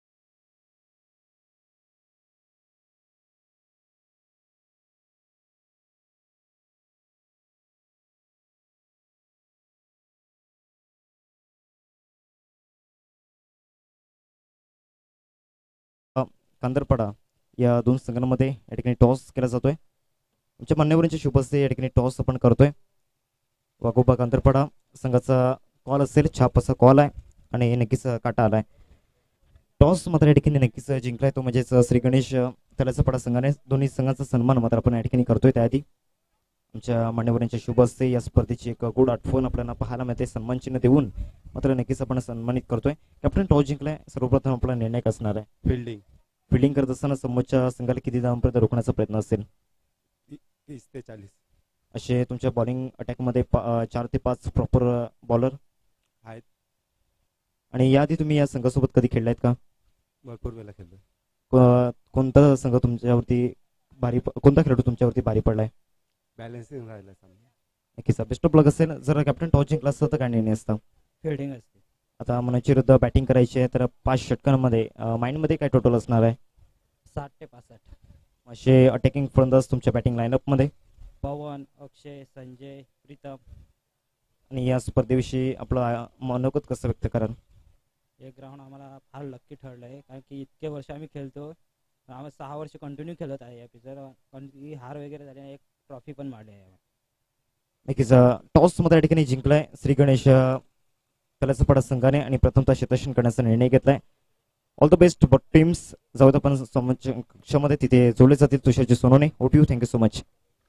कांदरपाडा या दोन संघांमध्ये या ठिकाणी टॉस केला जातोय. तुमच्या मान्यवरांच्या शुभ हस्ते या ठिकाणी टॉस आपण करतोय. वाघोबा कांदरपाडा संघाचा कॉल असेल, छाप असा कॉल आहे आणि नक्कीच काटा आलाय. टॉस मात्र या ठिकाणी नक्कीच जिंकलाय तो म्हणजेच श्री गणेश तलासपाडा संघाने. दोन्ही संघांचा सन्मान मात्र आपण या ठिकाणी करतोय. त्याआधी आमच्या मान्यवरांच्या शुभ हस्ते या स्पर्धेची एक गोड आठवण आपल्याला पाहायला मिळते. सन्मानचिन्ह देऊन मात्र नक्कीच आपण सन्मानित करतोय. कॅप्टन टॉस जिंकलाय. सर्वप्रथम आपला निर्णय असणार आहे. फिल्डिंग फिल्डिंग करत असताना समोरच्या संघाला किती धावांपर्यंत रोखण्याचा प्रयत्न असेल? तीस ते चाळीस असे तुमच्या बॉलिंग अटॅकमध्ये चार ते पाच प्रॉपर बॉलर आहेत. आणि याआधी तुम्ही या संघासोबत कधी खेळलायत का? भरपूर वेळा खेळलो. को- कोणता संघ तुमच्यावरती भारी प- कोणता खेळाडू तुमच्यावरती भारी पडलाय? बॅलन्सिंग राहिला सामना. नक्कीच बेस्ट ऑफ लक असेल. जर कॅप्टन टॉस जिंकला असतं तर काय निर्णय असता? फिल्डिंग असते. आता मनाची विरुद्ध बॅटिंग करायची आहे तर पाच षटकांमध्ये माइंडमध्ये काय टोटल असणार आहे? साठ ते पासष्ट. असे अटॅकिंग फलंदाज तुमच्या बॅटिंग लाईनअपमध्ये पवन, अक्षय, संजय, प्रीतम. आणि या स्पर्धेविषयी आपलं मनोगत कसं व्यक्त कराल? हे ग्राउंड आम्हाला फार लक्की ठरलं आहे, कारण की इतके वर्ष आम्ही खेळतो. आम्ही सहा वर्ष कंटिन्यू खेळत आहे. जर कोणती हार वगैरे झाली नाही, एक ट्रॉफी पण मारली आहे. नक्कीच टॉस मध्ये या ठिकाणी जिंकलाय श्री गणेश तलासपाडा संघाने आणि प्रथमतः शतरक्षण करण्याचा निर्णय घेतलाय. All the best but teams जाऊत आपण कक्षामध्ये तिथे जोडले जातील. तुषारजी सोनोने ओट you. Thank you so much.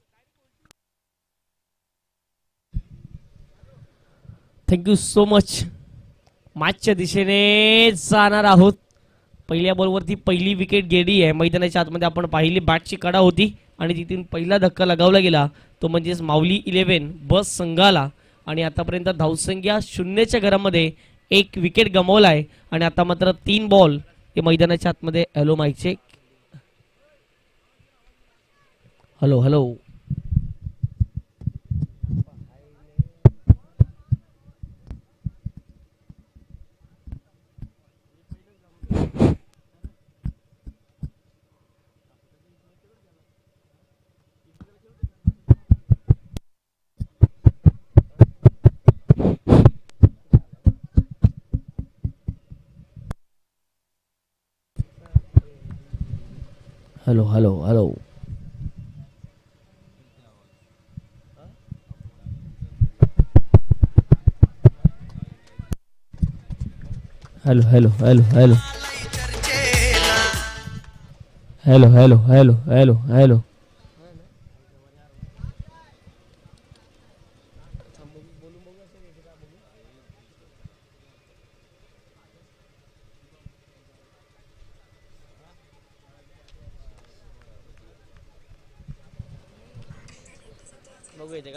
Thank you so much. मॅचच्या दिशेने जाणार आहोत. पहिल्या बॉलवरती पहिली विकेट गेली आहे. मैदानाच्या आतमध्ये आपण पाहिली बॅटची कडा होती आणि तिथून पहिला धक्का लगावला गेला तो म्हणजेच माऊली इलेव्हन बस संघाला. आणि आतापर्यंत धावसंख्या शून्यच्या घरामध्ये एक विकेट गमावलाय आणि आता मात्र तीन बॉल हे मैदानाच्या आतमध्ये. हॅलो माईकचे hello hello hello hello hello hello hello hello hello hello hello hello hello hello बघू येते का?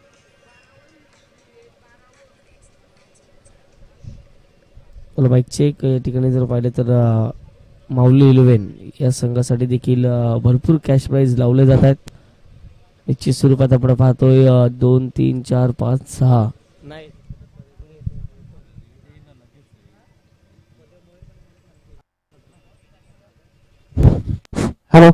मला बाईक चेक या ठिकाणी जर पाहिलं तर अ, माऊली इलेव्हन या संघासाठी देखील अ, भरपूर कॅश प्राईज लावले जात आहेत. निश्चित स्वरूपात आपण पाहतोय अ, दोन तीन चार पाच सहा नाही हॅलो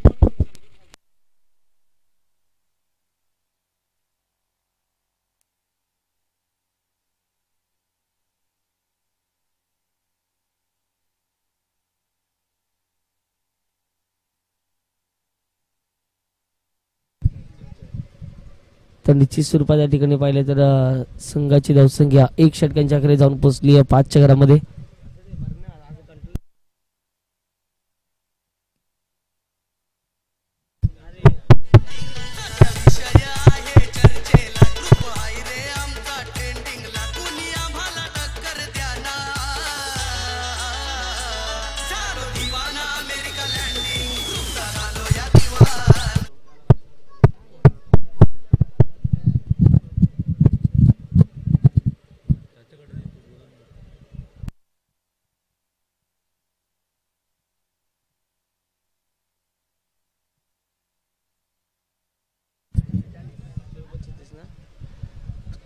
तर निश्चित स्वरूपात या ठिकाणी पाहिलं तर अ, संघाची धावसंख्या एक षटकांच्या आकडे जाऊन पोहोचली आहे पाचच्या घरामध्ये.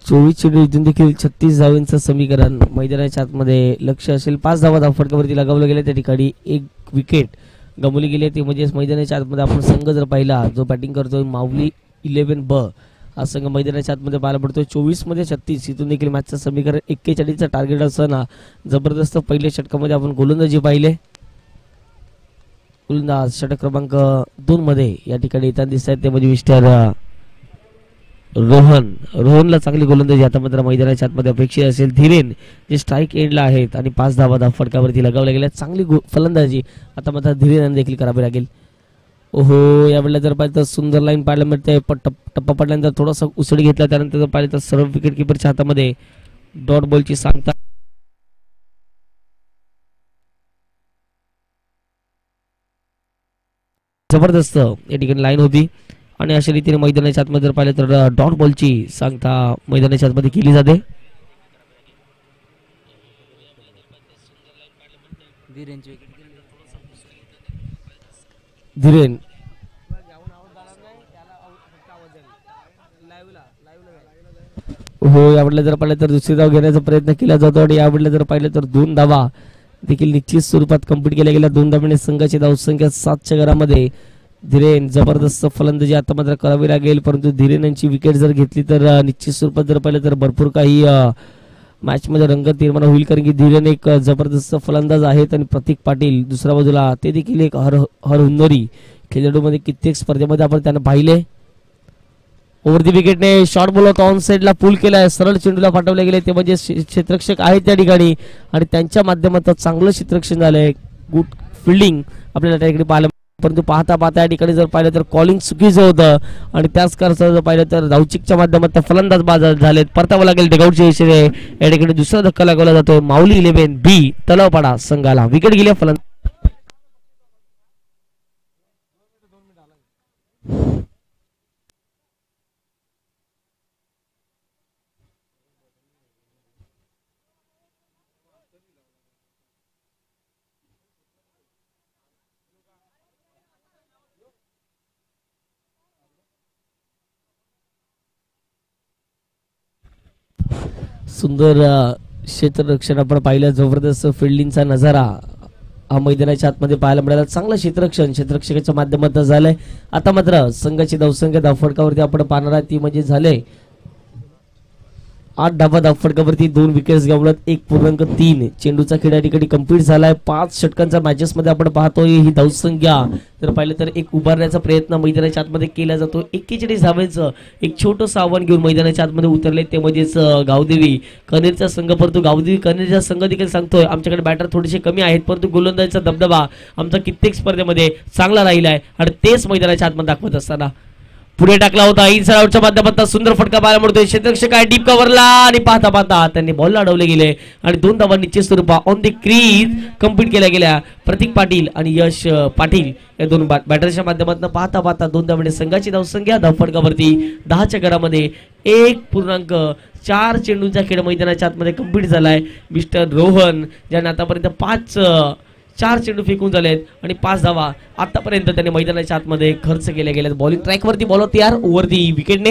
चोवीस चेंडू इथून देखील छत्तीस धावांचं समीकरण. मैदानाच्या आतमध्ये लक्ष असेल, पाच धावा धावफटकावरती लगावलं गेले. त्या ठिकाणी एक विकेट गमावली गेली. ते म्हणजे मैदानाच्या आतमध्ये आपण संघ जर पाहिला जो बॅटिंग करतोय माऊली इलेव्हन ब हा संघ मैदानाच्या आतमध्ये पाहायला पडतोय. चोवीस मध्ये छत्तीस इथून देखील मॅचचं समीकरण एक्केचाळीसचं टार्गेट असताना जबरदस्त पहिल्या षटकामध्ये आपण गोलंदाजी पाहिले. गोलंदाज षटक क्रमांक दोन मध्ये या ठिकाणी येताना दिसत आहेत ते म्हणजे मिस्टर रोहन. रोहनला चांगली गोलंदाजी आता मात्र मैदानाच्या आतमध्ये अपेक्षित असेल. धीरेन जे स्ट्राईक एंडला आहेत आणि पाच धावा धाव फटकावरती लगावल्या गेल्या. चांगली फलंदाजी आता मात्र धीरेन देखील करावी लागेल. ओहो, यावेळेला जर पाहिलं तर सुंदर लाईन पाहायला मिळते. टप्पा पडल्यानंतर थोडासा उसळ घेतला, त्यानंतर जर पाहिलं तर सर्व विकेट किपरच्या हातामध्ये डॉट बॉलची सांगता. जबरदस्त या ठिकाणी लाईन होती आणि अशा रीतीने मैदानाच्या आतमध्ये जर पाहिलं तर डॉट बॉलची सांगता मैदानाच्या आतमध्ये केली जाते. धीरेन हो, यावेळेला जर पाहिलं तर दुसरी धाव घेण्याचा प्रयत्न केला जातो आणि यावेळेला जर पाहिलं तर दोन धावा देखील निश्चित स्वरूपात कंप्लीट केल्या गेल्या. दोन धावांनी संघाची धावसंख्या सातच्या घरामध्ये. धीरेन जबरदस्त फलंदाजी आता मात्र करावी लागेल, परंतु धीरेन यांची विकेट जर घेतली तर निश्चित स्वरूपात जर पाहिलं तर भरपूर काही मॅच मध्ये रंगत निर्माण होईल, कारण की धीरेन एक जबरदस्त फलंदाज आहेत आणि प्रतीक पाटील दुसऱ्या बाजूला ते देखील एक हर हर हुन्नरी खेळाडूमध्ये कित्येक स्पर्धेमध्ये आपण त्यांना पाहिले. ओव्हर दी विकेटने शॉर्ट बॉल होता, ऑन साइडला पुल केलाय, सरळ चेंडूला पाठवले गेले. ते म्हणजे क्षेत्ररक्षक आहेत त्या ठिकाणी आणि त्यांच्या माध्यमातून चांगलं क्षेत्ररक्षण झालंय. गुड फिल्डिंग आपल्याला त्या ठिकाणी पाहायला, परंतु पाहता पाहता या ठिकाणी जर पाहिलं तर कॉलिंग चुकीचं होतं आणि त्याच कारणास्तव जर पाहिलं तर धावचिकच्या माध्यमातून फलंदाज बाद झालेत. परतावं लागेल डेगआउटच्या इशारे. या ठिकाणी दुसरा धक्का लागवला जातोय. माऊली इलेव्हन बी तलावपाडा संघाला विकेट गेल्या. फलंदाज सुंदर क्षेत्ररक्षण आपण पाहिलं. जबरदस्त फिल्डिंगचा नजारा हा मैदानाच्या आतमध्ये पाहायला मिळाला. चांगलं क्षेत्ररक्षण क्षेत्ररक्षकाच्या माध्यमातून झालंय. आता मात्र संघाची धावसंख्या धावफटकावरती आपण पाहणार ती म्हणजे झाले आठ धावा धावफटकावरती. दोन विकेट्स गवळत. एक पूर्णांक तीन चेंडूचा खेळ या ठिकाणी कंप्लीट झालाय. पाच षटकांच्या मॅचेस मध्ये आपण पाहतोय ही धावसंख्या जर पाहिलं तर एक उभारण्याचा प्रयत्न मैदानाच्या आतमध्ये केला जातो. एक्केचाळीस धावांचं एक छोटंसं आव्हान घेऊन मैदानाच्या आतमध्ये उतरले ते म्हणजेच गावदेवी कनेरचा संघ. परंतु गावदेवी कनेरचा संघ देखील सांगतोय आमच्याकडे बॅटर थोडेसे कमी आहेत, परंतु गोलंदाजीचा दबदबा आमचा कित्येक स्पर्धेमध्ये चांगला राहिलाय आणि तेच मैदानाच्या आतमध्ये दाखवत असताना पुढे टाकला होता. इनसाइड आउटच्या माध्यमातून सुंदर फटका पाहायला मिळतोय. क्षेत्ररक्षक आहे डीप कव्हरला आणि पाहता पाहता त्यांनी बॉल अडवले गेले आणि दोन धावा निश्चित स्वरूपात ऑन द क्रीज कंप्लीट केल्या गेल्या. प्रतीक पाटील आणि यश पाटील या दोन बॅटरच्या माध्यमातून पाहता पाहता दोन धावांनी संघाची धावसंख्या धावफटकावरती दहाच्या घरामध्ये एक पूर्णांक चार चेंडूंचा खेळ मैदानाच्या आतमध्ये कंप्लीट झालाय. मिस्टर रोहन ज्यांनी आतापर्यंत पाच चार चेंडू फेकून झालेत आणि पाच धावा आतापर्यंत त्यांनी मैदानाच्या आतमध्ये खर्च केल्या गेल्यात. बॉलिंग ट्रॅकवरती बॉल होती यार ओव्हर दी विकेटने.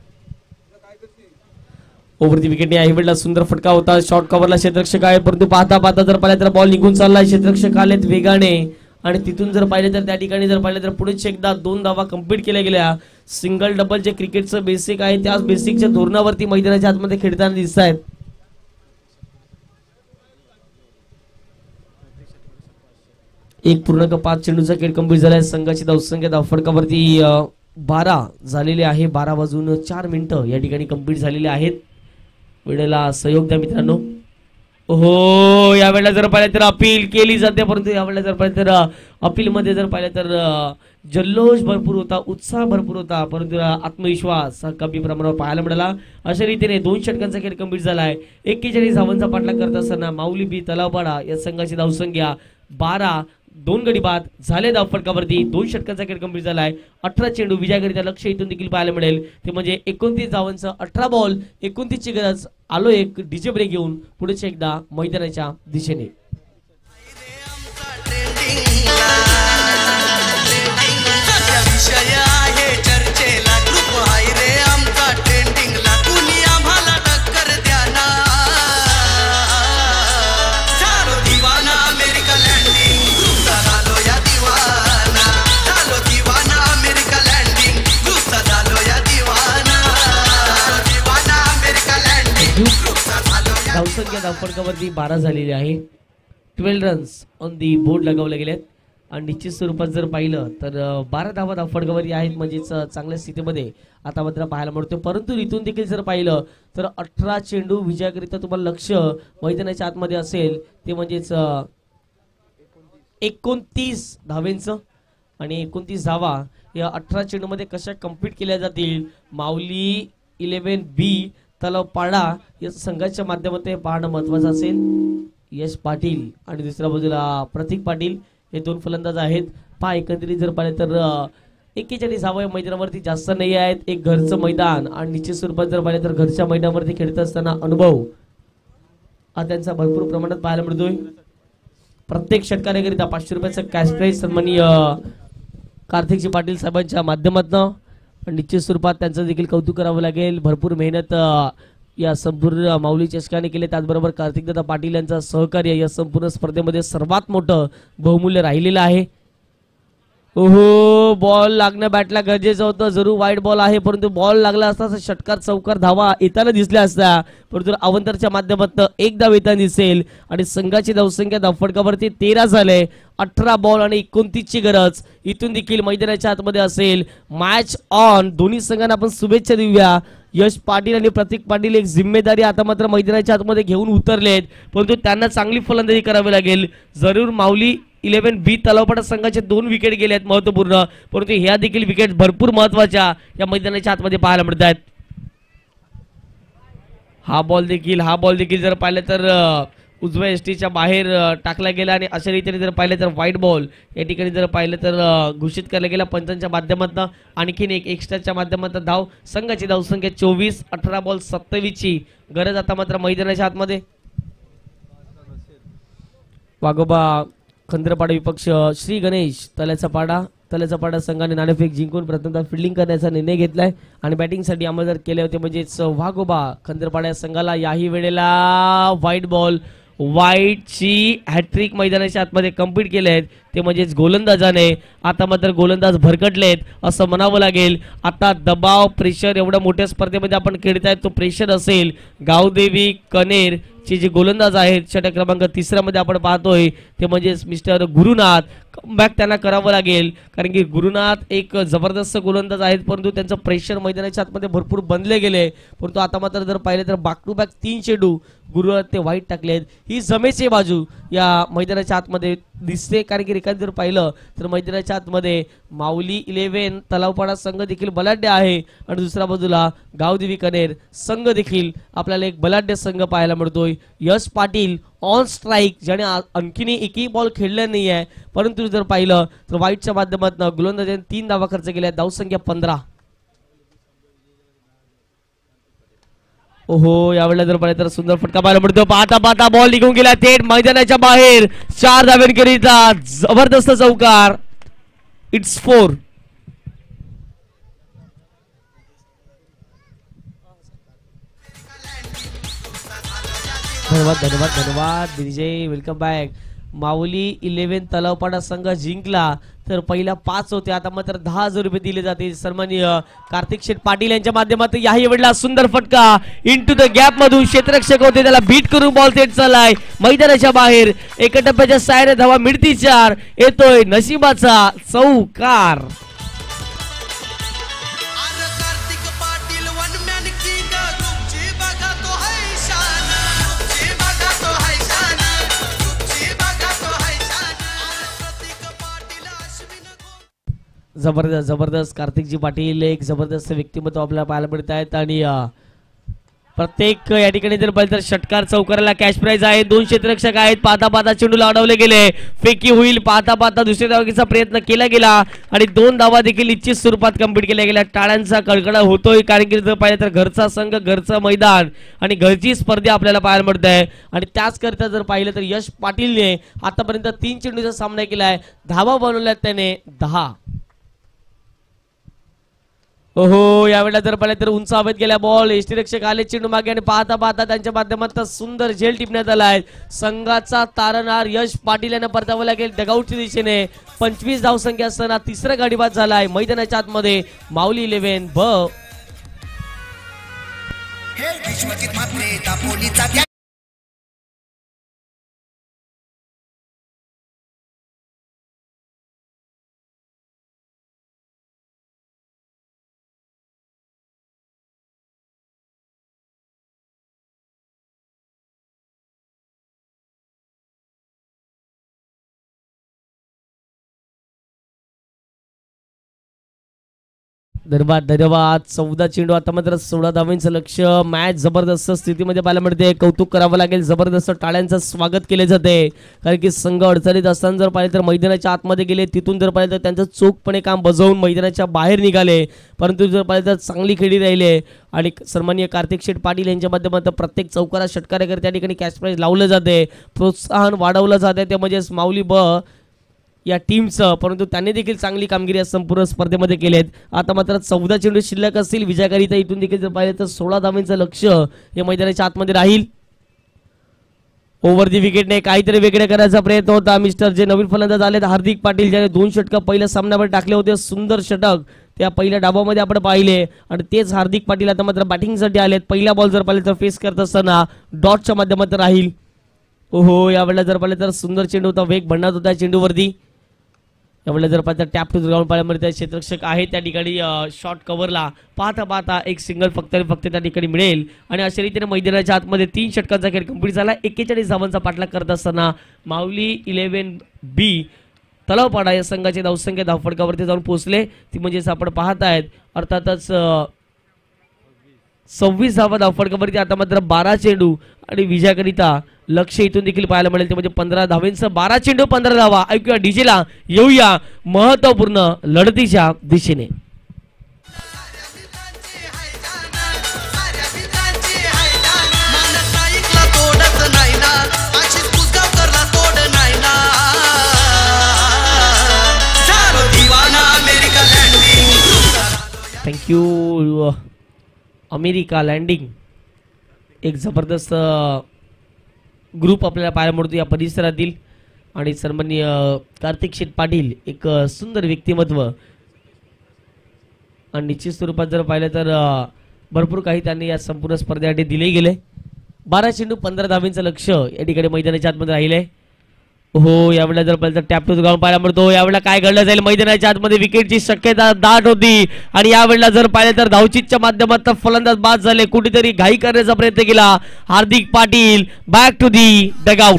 ओव्हर दी विकेटने या वेळेला सुंदर फटका होता. शॉर्ट कव्हरला क्षेत्ररक्षक आहे, परंतु पाहता पाहता जर पाहिलं तर बॉल निघून चाललाय. क्षेत्ररक्षक आलेत वेगाने आणि तिथून जर पाहिलं तर त्या ठिकाणी जर पाहिलं तर पुढेच एकदा दोन धावा कंप्लीट केल्या गेल्या. सिंगल डबल जे क्रिकेटचं बेसिक आहे त्याच बेसिकच्या धोरणावरती मैदानाच्या आतमध्ये खेळताना दिसत आहेत. एक पूर्णांक पाच चेंडूचा खेळ कंप्लीट झालाय. संघाची धावसंख्या धावफटकावरती बारा झालेली आहे. बारा वाजून चार मिनिटं या ठिकाणी कंप्लीट झालेले आहेत. वेळेला सहयोग द्या मित्रांनो. हो, यावेळेला जर पाहिलं तर अपील केली जाते, परंतु यावेळेला जर पाहिलं तर अपील मध्ये जर पाहिलं तर जल्लोष भरपूर होता, उत्साह भरपूर होता, परंतु आत्मविश्वास कमी प्रमाणावर पाहायला मिळाला. अशा रीतीने दोन षटकांचा खेळ कंप्लीट झालाय. एक्केचाळीस धावांचा पाठलाग करत असताना माऊली बी तलावपाडा या संघाची धावसंख्या बारा. दोन गडी बाद झाले धावफटकावरती. दोन षटकांचा खेळ कंप्लीट झालाय. अठरा चेंडू विजयाकरिता लक्ष इथून देखील पाहायला मिळेल. ते म्हणजे एकोणतीस धावांचं अठरा बॉल एकोणतीस ची गरज. आलो एक डीजे ब्रेक घेऊन पुढेच एकदा मैदानाच्या दिशेने. विषय आहे चर्चेला ग्रुप आहे रे आमचा ट्रेंडिंगला. कुणी आम्हाला धावफटकावरती बारा झालेले आहे. Twelve runs on the board लगावले गेले आहेत आणि निश्चित स्वरूपात जर पाहिलं तर अं, बारा धावा धावफटकावरती आहेत, म्हणजेच अं, चांगल्या स्थितीमध्ये आता मात्र पाहायला मिळतो. परंतु इथून देखील जर पाहिलं तर अठरा चेंडू विजयाकरिता तुम्हाला लक्ष मैदानाच्या आतमध्ये असेल ते म्हणजेच अं, एकोणतीस धावेंचं आणि एकोणतीस धावा या अठरा चेंडूमध्ये कशा कम्प्लीट केल्या जातील. माऊली इलेव्हन बी तलावपाडा या संघाच्या माध्यमातून पाहणं महत्वाचं असेल. यश पाटील आणि दुसऱ्या बाजूला प्रतीक पाटील हे दोन फलंदाज आहेत. पहा एकंदरीत जर पाहिलं तर एक्केचाळीस धावा या मैदानावरती जास्त नाही आहेत. एक घरचं मैदान आणि निश्चित स्वरूपात जर पाहिलं तर घरच्या मैदानावरती खेळत असताना अनुभव हा त्यांचा भरपूर प्रमाणात पाहायला मिळतोय. प्रत्येक षटकाराकरिता पाचशे रुपयाचं कॅश प्राईज सन्माननीय कार्तिकजी पाटील साहेबांच्या माध्यमातून निश्चित स्वरूपात त्यांचं देखील कौतुक करावं लागेल. भरपूर मेहनत या संपूर्ण माऊली चषकाने केले. त्याचबरोबर कार्तिकदादा पाटील यांचं सहकार्य या संपूर्ण स्पर्धेमध्ये सर्वात मोठं बहुमूल्य राहिलेलं आहे. ओहो, बॉल लागणं बॅटला गरजेचं होतं. जरूर वाईट बॉल आहे, परंतु बॉल लागला असता तर षटकार चौकार धावा येताना दिसल्या असत्या, परंतु अवंतरच्या माध्यमातून एक धाव येताना दिसेल आणि संघाची धावसंख्या धावफटकावरती तेरा झाले. अठरा बॉल आणि एकोणतीस ची गरज इथून देखील मैदानाच्या आतमध्ये असेल. Match on. दोन्ही संघांना आपण शुभेच्छा देऊया. यश पाटील आणि प्रतीक पाटील एक जिम्मेदारी आता मात्र मैदानाच्या आतमध्ये घेऊन उतरलेत, परंतु त्यांना चांगली फलंदाजी करावी लागेल. जरूर माऊली इलेव्हन बी तलावपाडा संघाचे दोन विकेट गेले आहेत महत्वपूर्ण, परंतु ह्या देखील विकेट भरपूर महत्वाच्या या मैदानाच्या आतमध्ये पाहायला मिळत आहेत. हा बॉल देखील हा बॉल देखील जर पाहिलं तर उजव्या एसटीच्या बाहेर टाकला गेला आणि अशा रीतीने जर पाहिलं तर व्हाईट बॉल या ठिकाणी जर पाहिलं तर घोषित केला गेला पंचांच्या माध्यमातून. आणखीन एक एक्स्ट्राच्या माध्यमातून धाव. संघाची धावसंख्या चोवीस. अठरा बॉल सत्तावीस ची गरज आता मात्र मैदानाच्या आतमध्ये. वाघोबा खंद्रपाडा विपक्ष श्री गणेश तल्याचा पाडा तल्याचा पाडा संघाने नाणेफेक जिंकून प्रथमतः फिल्डिंग करण्याचा निर्णय घेतलाय आणि बॅटिंगसाठी अमलदार केले होते म्हणजेच वाघोबा खंद्रपाडा या संघाला. याही वेळेला व्हाईट बॉल व्हाईटची हॅट्रिक मैदानाच्या आतमध्ये कंप्लीट केले आहेत ते म्हणजेच गोलंदाजाने. आता मात्र गोलंदाज भरकटलेत असं म्हणावं लागेल. आता दबाव प्रेशर एवढ्या मोठ्या स्पर्धेमध्ये आपण खेळतायत, तो प्रेशर असेल. गावदेवी कनेर चे जे गोलंदाज आहेत षटक क्रमांक तिसऱ्या मध्ये आपण पाहतोय ते म्हणजेच मिस्टर गुरुनाथ. कमबॅक त्यांना करावं लागेल कारण की गुरुनाथ एक जबरदस्त गोलंदाज आहेत, परंतु त्यांचं प्रेशर मैदानाच्या आतमध्ये भरपूर बनले गेले. परंतु आता मात्र जर पाहिले तर बॅक टू बॅक तीन चेंडू गुरुनाथ ते वाईट टाकलेत. ही जमेची बाजू या मैदानाच्या आतमध्ये दिसते कारण की रिकाम जर पाहिलं तर मैदानाच्या आतमध्ये माऊली इलेव्हन तलावपाडा संघ देखील बलाढ्य आहे आणि दुसऱ्या बाजूला गावदेवी कनेर संघ देखील आपल्याला एक बलाढ्य संघ पाहायला मिळतोय. यश पाटील ऑन स्ट्राईक ज्याने आणखीनही एकही बॉल खेळला नाही आहे, परंतु जर पाहिलं तर व्हाईटच्या माध्यमातून गोलंदाजाने तीन धावा खर्च केल्या. धावसंख्या पंधरा. ओहो, यावेळेला जर पाहिलं तर सुंदर फटका पाहायला मिळतो. पाहता पाहता बॉल निघून गेला थेट मैदानाच्या बाहेर. चार धावेकरिता जबरदस्त चौकार. It's four. धन्यवाद धन्यवाद धन्यवाद Vijay. Welcome back. Mauli eleven Talavpada संघ जिंकला तर पहिला पाच होते, आता मात्र दहा हजार रुपये दिले जातील. सन्माननीय कार्तिक शेठ पाटील यांच्या माध्यमातून याही वेळेला सुंदर फटका इंटू द गॅप मधून क्षेत्ररक्षक होते त्याला बीट करून बॉल थेट चाललाय मैदानाच्या बाहेर. एका टप्प्याच्या सायरे धावा मिळती चार. येतोय नशिबाचा चौकार. Kartik Patil one man king. तुमची बघा तो है शान. तुमची बघा तो है शान. तुमची बघा तो है शान. कार्तिक पाटील अश्विन गो. जबरदस्त जबरदस्त. कार्तिकजी पाटील एक जबरदस्त व्यक्तिमत्व आपल्याला पाहायला मिळत आहेत आणि प्रत्येक या ठिकाणी जर पाहिलं तर षटकार चौकाराला कॅश प्राइज आहे. दोन क्षेत्ररक्षक आहेत. पाहता पाहता चेंडूला अडवले गेले. फेकी होईल. पाहता पाहता दुसऱ्या धावकीचा प्रयत्न केला गेला आणि दोन धावा देखील निश्चित स्वरूपात कंप्लीट केल्या गेल्या. टाळ्यांचा कडकडा होतोय कारण की जर पाहिलं तर घरचा संघ घरचं मैदान आणि घरची स्पर्धा आपल्याला पाहायला मिळत आहे. आणि त्याच करता जर पाहिलं तर यश पाटीलने आतापर्यंत तीन चेंडूचा सामना केलाय. धावा बनवल्यात त्याने दहा. ओहो, यावेळेला जर पाहिलं तर उंच हवेत गेल्या बॉल. यष्टीरक्षक आले चेंडू मागे आणि पाहता पाहता त्यांच्या माध्यमातून सुंदर झेल टिपण्यात आलाय. संघाचा तारणहार यश पाटील यांना परतावं लागेल डगआउटच्या दिशेने. पंचवीस धावसंख्या असताना तिसरा गाडीबाद झालाय मैदानाच्या आतमध्ये माऊली इलेव्हन ब. धन्यवाद धन्यवाद. चौदा चेंडू आता मात्र सोळा धावांचं लक्ष. मॅच जबरदस्त स्थितीमध्ये पाहायला मिळते. कौतुक करावं लागेल. जबरदस्त टाळ्यांचं स्वागत केले जाते कारण की संघ अडचणीत असताना जर पाहिलं तर मैदानाच्या आतमध्ये गेले, तिथून जर पाहिलं तर त्यांचं चोखपणे काम बजावून मैदानाच्या बाहेर निघाले. परंतु जर पाहिलं तर चांगली खेळी राहिले आणि सन्माननीय कार्तिक शेठ पाटील यांच्या माध्यमातून प्रत्येक चौकारा षटकाराकर त्या ठिकाणी कॅश प्राईज लावलं जाते, प्रोत्साहन वाढवलं जाते. ते म्हणजेच माऊली ब या टीमचं. परंतु त्यांनी देखील चांगली कामगिरी या संपूर्ण स्पर्धेमध्ये केलेत. आता मात्र चौदा चेंडू शिल्लक असतील विजयाकरिता. इथून देखील जर पाहिलं तर सोळा धावांचं लक्ष या मैदानाच्या आतमध्ये राहील. ओव्हर दी विकेटने काहीतरी वेगळे करायचा प्रयत्न होता. मिस्टर जे नवीन फलंदाज आलेत हार्दिक पाटील, ज्याने दोन षटक पहिल्या सामन्यावर टाकले होते. सुंदर षटक त्या पहिल्या डाबामध्ये आपण पाहिले आणि तेच हार्दिक पाटील आता मात्र बॅटिंगसाठी आलेत. पहिला बॉल जर पाहिलं तर फेस करत असताना डॉटच्या माध्यमातून राहील. ओहो, यावेळेला जर पाहिलं तर सुंदर चेंडू होता, वेग भरणार होता चेंडूवरती. यावेळेला जर पाहता टॅप टू ग्राउंड पाहायला क्षेत्ररक्षक आहे त्या ठिकाणी. शॉर्ट कव्हरला पाहता पाहता एक सिंगल फक्त फक्त त्या ठिकाणी मिळेल आणि अशा रीतीने मैदानाच्या आतमध्ये तीन षटकांचा खेळ कंप्लीट झाला. एक्केचाळीस धावांचा पाठलाग करत असताना माऊली इलेव्हन बी तलावपाडा या संघाचे धावसंख्या धावफडकावरती जाऊन पोहोचले. ती म्हणजेच आपण पाहतायत अर्थातच सव्वीस धावा धावफडकावरती. आता मात्र बारा चेंडू आणि विजयाकरिता लक्ष इथून देखील पाहायला मिळेल. ते म्हणजे पंधरा धावेंचं बारा चेंडू पंधरा धावा. ऐकूया डीजेला, येऊया महत्वपूर्ण लढतीच्या दिशेने. थँक्यू. अमेरिका लँडिंग एक जबरदस्त ग्रुप आपल्याला पाहायला मिळतो या परिसरातील आणि सन्माननीय कार्तिक शेठ पाटील एक सुंदर व्यक्तिमत्व आणि निश्चित स्वरूपात जर पाहिलं तर भरपूर काही त्यांनी या संपूर्ण स्पर्धेसाठी दिले गेले. बारा चेंडू पंधरा धावेंचं लक्ष या ठिकाणी मैदानाच्या आतमध्ये राहिले. हो, यावेळेला जर पाहिलं तर टॅप टू ग्राउंड पाहायला मिळतो. यावेळेला काय घडलं जाईल मैदानाच्या आतमध्ये विकेटची शक्यता दाट होती आणि यावेळेला जर पाहिलं तर धावचीतच्या माध्यमातून फलंदाज बाद झाले. कुठेतरी घाई करण्याचा प्रयत्न केला Hardik Patil. Back to the dugout.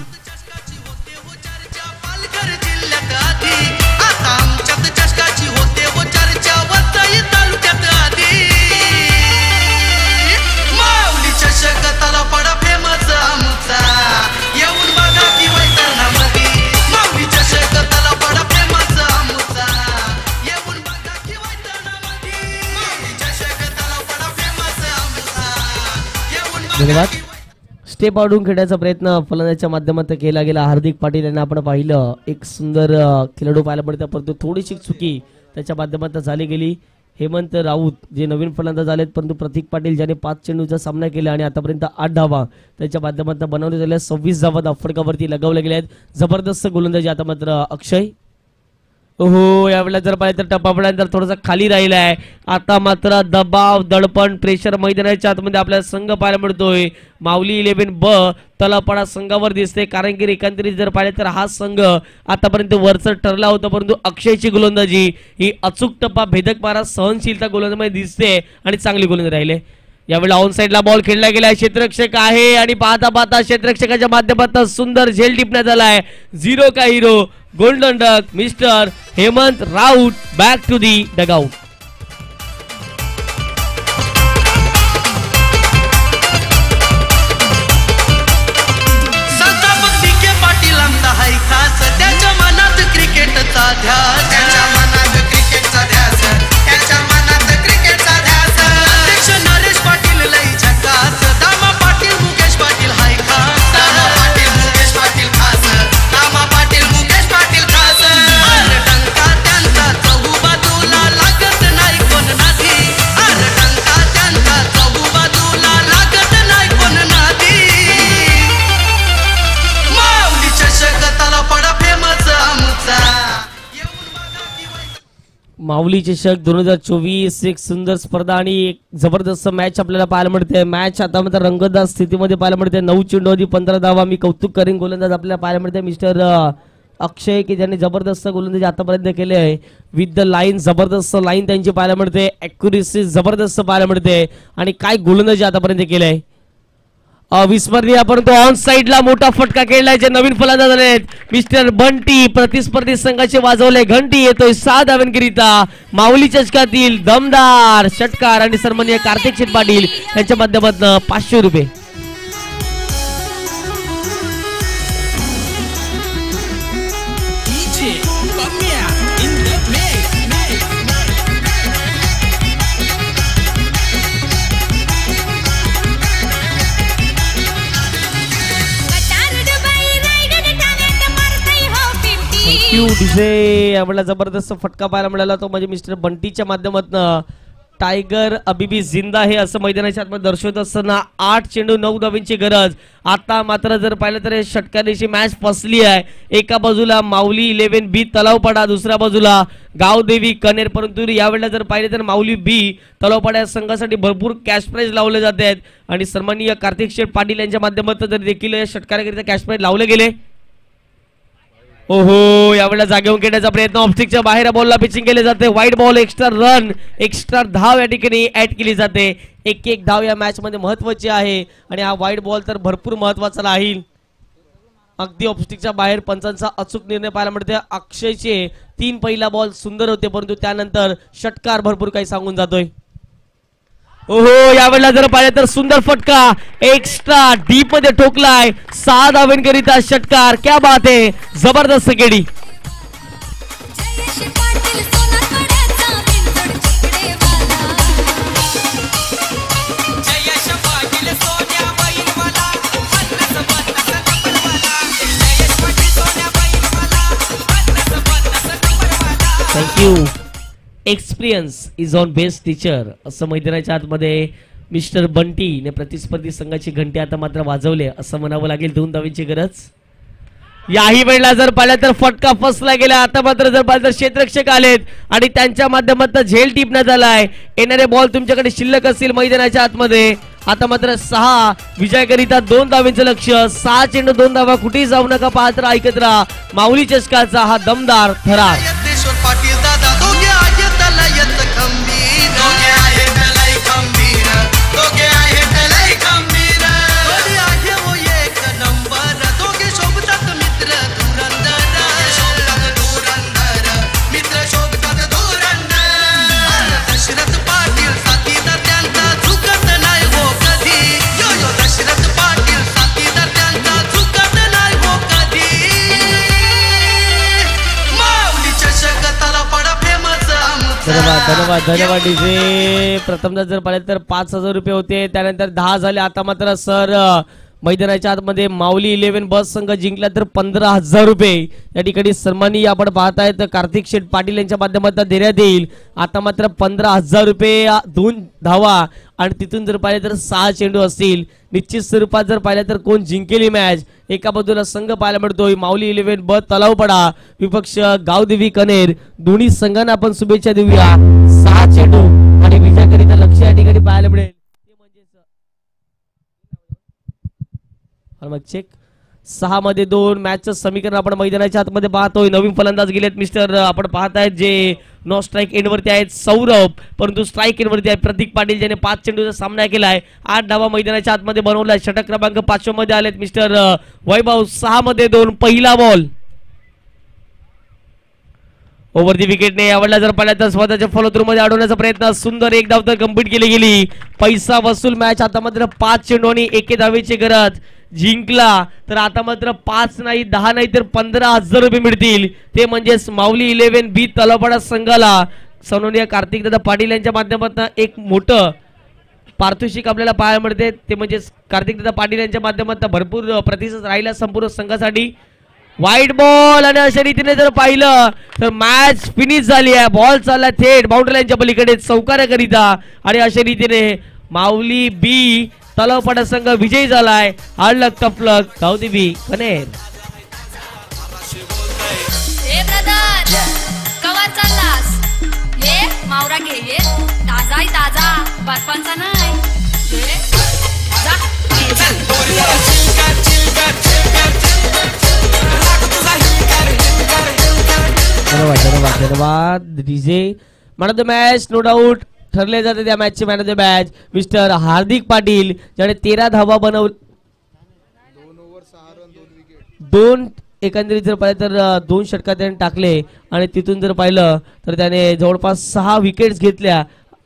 धन्यवाद. स्टेप आउटून खेळण्याचा प्रयत्न फलंदाच्या माध्यमातून केला गेला. हार्दिक पाटील यांना आपण पाहिलं एक सुंदर खेळाडू पाहायला मिळतं, परंतु थोडीशी चुकी त्याच्या माध्यमातून झाली गेली. हेमंत राऊत जे नवीन फलंदाज झालेत, परंतु प्रतीक पाटील ज्याने पाच चेंडूचा सामना केला आणि आतापर्यंत आठ धावा त्याच्या माध्यमातून बनवण्यात आल्या. सव्वीस धावा धावफडकावरती लगावल्या गेल्या आहेत. जबरदस्त गोलंदाजी आता मात्र अक्षय. हो, यावेळेला जर पाहिलं तर टप्पा पडल्यानंतर थोडासा खाली राहिला आहे. आता मात्र दबाव दडपण प्रेशर मैदानाच्या आतमध्ये आपल्याला संघ पाहायला मिळतोय. माऊली इलेव्हन ब तलावपाडा संघावर दिसते कारण की एकंदरीत जर पाहिलं तर हा संघ आतापर्यंत वरचं ठरला होता, परंतु अक्षयची गोलंदाजी ही अचूक टप्पा भेदक मारा सहनशीलता गोलंदाजीमध्ये दिसते आणि चांगली गोलंदाजी राहिले. यावेळेला ऑन साइडला बॉल खेळला गेलाय. क्षेत्ररक्षक आहे आणि पाहता पाहता क्षेत्ररक्षकाच्या माध्यमातून सुंदर झेल टिपण्यात आलाय. झिरो का hero golden duck mister Hemant Raut. Back to the dugout. संस्थापक बी के पाटील आमचा हाय खास, त्याच्या मनात क्रिकेटचा ध्यास, त्याच्या मनात क्रिकेटचा ध्यास, त्याच्या मनात क्रिकेटचा ध्यास. अध्यक्ष नरेश पाटील लई झकास, दामा पाटील मुकेश पाटील हाय खास, दामा पाटील मुकेश पाटील खास, दामा पाटील मुकेश पाटील खास. अरे टंका त्यांचा चहू बाजूला लागत नाही कोण नादी, अरे टंका त्यांचा चहू बाजूला लागत नाही कोण नादी. माऊली चषक तलावपाडा फेमस आमचा. माऊली चषक दोन हजार चोवीस एक सुंदर स्पर्धा आणि एक जबरदस्त मॅच आपल्याला पाहायला मिळते. मॅच आता मात्र रंगतदार स्थितीमध्ये पाहायला मिळते. नऊ चेंडू आधी पंधरा धावा. मी कौतुक करेन गोलंदाज आपल्याला पाहायला मिळते मिस्टर अक्षय की ज्यांनी जबरदस्त गोलंदाजी आतापर्यंत केले आहे. विथ द लाईन जबरदस्त लाईन त्यांची पाहायला मिळते. ॲक्युरेसी जबरदस्त पाहायला मिळते आणि काय गोलंदाजी आतापर्यंत केले आहे. अविस्मरणीय परंतु ऑन साइडला मोठा फटका खेळलाय जे नवीन फलंदाज आहेत मिस्टर बंटी प्रतिस्पर्धी संघाचे वाजवले घंटी येतोय सहा धावांकरिता माऊली चषकातील दमदार षटकार आणि सन्माननीय कार्तिक शेठ पाटील यांच्या माध्यमातून पाचशे रुपये. आम्हाला जबरदस्त फटका पाहायला मिळाला तो म्हणजे मिस्टर बंटीच्या माध्यमातून टायगर अबिबी जिंदा हे असं मैदानाच्या आतमध्ये दर्शवत असताना आठ चेंडू नऊ धावांची गरज. आता मात्र जर पाहिलं तर षटकारीची मॅच फसली आहे. एका बाजूला माऊली इलेव्हन बी तलावपाडा, दुसऱ्या बाजूला गावदेवी कनेर. परंतु यावेळेला जर पाहिले तर माऊली बी तलावपाडा या संघासाठी भरपूर कॅश प्राइज लावले जात आहेत आणि सन्माननीय कार्तिक शेठ पाटील यांच्या माध्यमातून जर देखील या षटकाराकरिता कॅश प्राइज लावले गेले. ओहो यावेळेला जागेवर खेळण्याचा प्रयत्न ऑब्स्टिकच्या बाहेर बॉलला पिचिंग केले जाते. White ball extra run extra धाव या ठिकाणी ऍड केली जाते. एक एक धाव या मॅच मध्ये महत्वाची आहे आणि हा व्हाईट बॉल तर भरपूर महत्वाचा राहील. अगदी ऑब्स्टिकच्या बाहेर पंचांचा अचूक निर्णय पाहायला मिळते. अक्षयचे तीन पहिला बॉल सुंदर होते परंतु त्यानंतर षटकार भरपूर काही सांगून जातोय. ओहो यावेळेला जर पाहिलं तर सुंदर फटका एक्स्ट्रा डीप मध्ये ठोकलाय. सहा धावांकरिता षटकार. क्या बात आहे, जबरदस्त KD. Thank you. Experience is on best teacher असं मैदानाच्या आतमध्ये मिस्टर बंटीने प्रतिस्पर्धी संघाची घंटी आता मात्र वाजवले असं म्हणावं लागेल. दोन धावांची गरज. याही वेळेला जर पाहिलं तर फटका फसला गेला. आता मात्र जर पाहिलं तर क्षेत्ररक्षक आलेत आणि त्यांच्या माध्यमातून झेल टिपण्यात आलाय. येणारे बॉल तुमच्याकडे शिल्लक असतील मैदानाच्या आतमध्ये. आता मात्र सहा विजयाकरिता दोन धावांचं लक्ष. सहा चेंडू दोन धावा. कुठेही जाऊ नका, पाहत राहा, ऐकत राहा माऊली चषकाचा हा दमदार थरार. पाटील दादा दोघे आहेत लयत खंबीर, दोघे आहेत लय खंबीर, दोघे आहेत लय खंबीर. दोघे आहे वो एक नंबर, दोघे शोभतात मित्र धुरंधर, शोभतात धुरंधर, मित्र शोभतात धुरंधर. दशरथ पाटील साथीदार त्यांचा चुकत नाही हो कधी. यो यो दशरथ पाटील साथीदार त्यांचा चुकत नाही हो कधी. धन्यवाद धन्यवाद धन्यवाद डीजे. प्रथमतः जर पाहिलं तर पाच हजार रुपये होते, त्यानंतर दहा झाले. आता मात्र सर मैदानाच्या आतमध्ये माऊली इलेव्हन बस संघ जिंकला तर पंधरा हजार रुपये या ठिकाणी सन्मानी आपण पाहतायत कार्तिक शेठ पाटील यांच्या माध्यमातून देण्यात येईल. आता मात्र पंधरा हजार रुपये दोन धावा आणि तिथून जर पाहिलं तर सहा चेंडू असतील. निश्चित स्वरूपात जर पाहिलं तर कोण जिंकेली मॅच. एका बाजूला संघ पाहायला मिळतोय माऊली इलेव्हन ब तलावपडा, विपक्ष गावदेवी कनेर. दोन्ही संघांना आपण शुभेच्छा देऊया. सहा चेंडू आणि विजयाकरिता लक्ष या ठिकाणी पाहायला मिळेल. मग चेक सहा मध्ये दोन मॅचचं समीकरण आपण मैदानाच्या आतमध्ये पाहतोय. नवीन फलंदाज गेलेत मिस्टर आपण पाहतायत जे नो स्ट्राईक एंडवरती आहेत सौरभ, परंतु स्ट्राईक एंडवरती आहेत प्रतीक पाटील ज्याने पाच चेंडूचा सामना केलाय. आठ धावा मैदानाच्या आतमध्ये बनवलाय. षटक क्रमांक पाचव्या मध्ये आलेत मिस्टर वैभव. सहा मध्ये दोन पहिला बॉल ओव्हर दी विकेटने यावेळेला जर पाहिलं तर स्वतःच्या फॉलो थ्रू मध्ये अडवण्याचा प्रयत्न. सुंदर एक धाव तर कंप्लीट केली गेली. पैसा वसूल मॅच. आता मात्र पाच चेंडू आणि एके धावेची गरज. जिंकला तर आता मात्र पाच नाही दहा नाही तर पंधरा हजार रुपये मिळतील. ते म्हणजेच माऊली इलेव्हन बी तलावपाडा संघाला सन्माननीय कार्तिक दादा पाटील यांच्या माध्यमातून एक मोठं पारितोषिक आपल्याला पाहायला मिळते. ते म्हणजेच कार्तिक दादा पाटील यांच्या माध्यमातून भरपूर प्रतिसाद राहिला संपूर्ण संघासाठी. व्हाईट बॉल आणि अशा रीतीने जर पाहिलं तर मॅच फिनिश झाली आहे. बॉल चालला थेट बाउंड्री लाईनच्या पलीकडे चौकाऱ्याकरिता आणि अशा रीतीने माऊली बी तलावपाडा संघ विजयी झालाय. हार्डलक टफलक गावदेवी कनेर. कवा चाललास ये मावरा घे ये ताजा ताजा बर्फांचा नाही. धन्यवाद धन्यवाद धन्यवाद DJ. Man of the match no doubt ठरले जाते त्या मॅचचे man of the match mister Hardik Patil ज्याने तेरा धावा बनव दोन एकंदरीत जर पाहिलं तर अ, दोन षटका त्याने टाकले आणि तिथून जर पाहिलं तर त्याने जवळपास सहा विकेट्स घेतल्या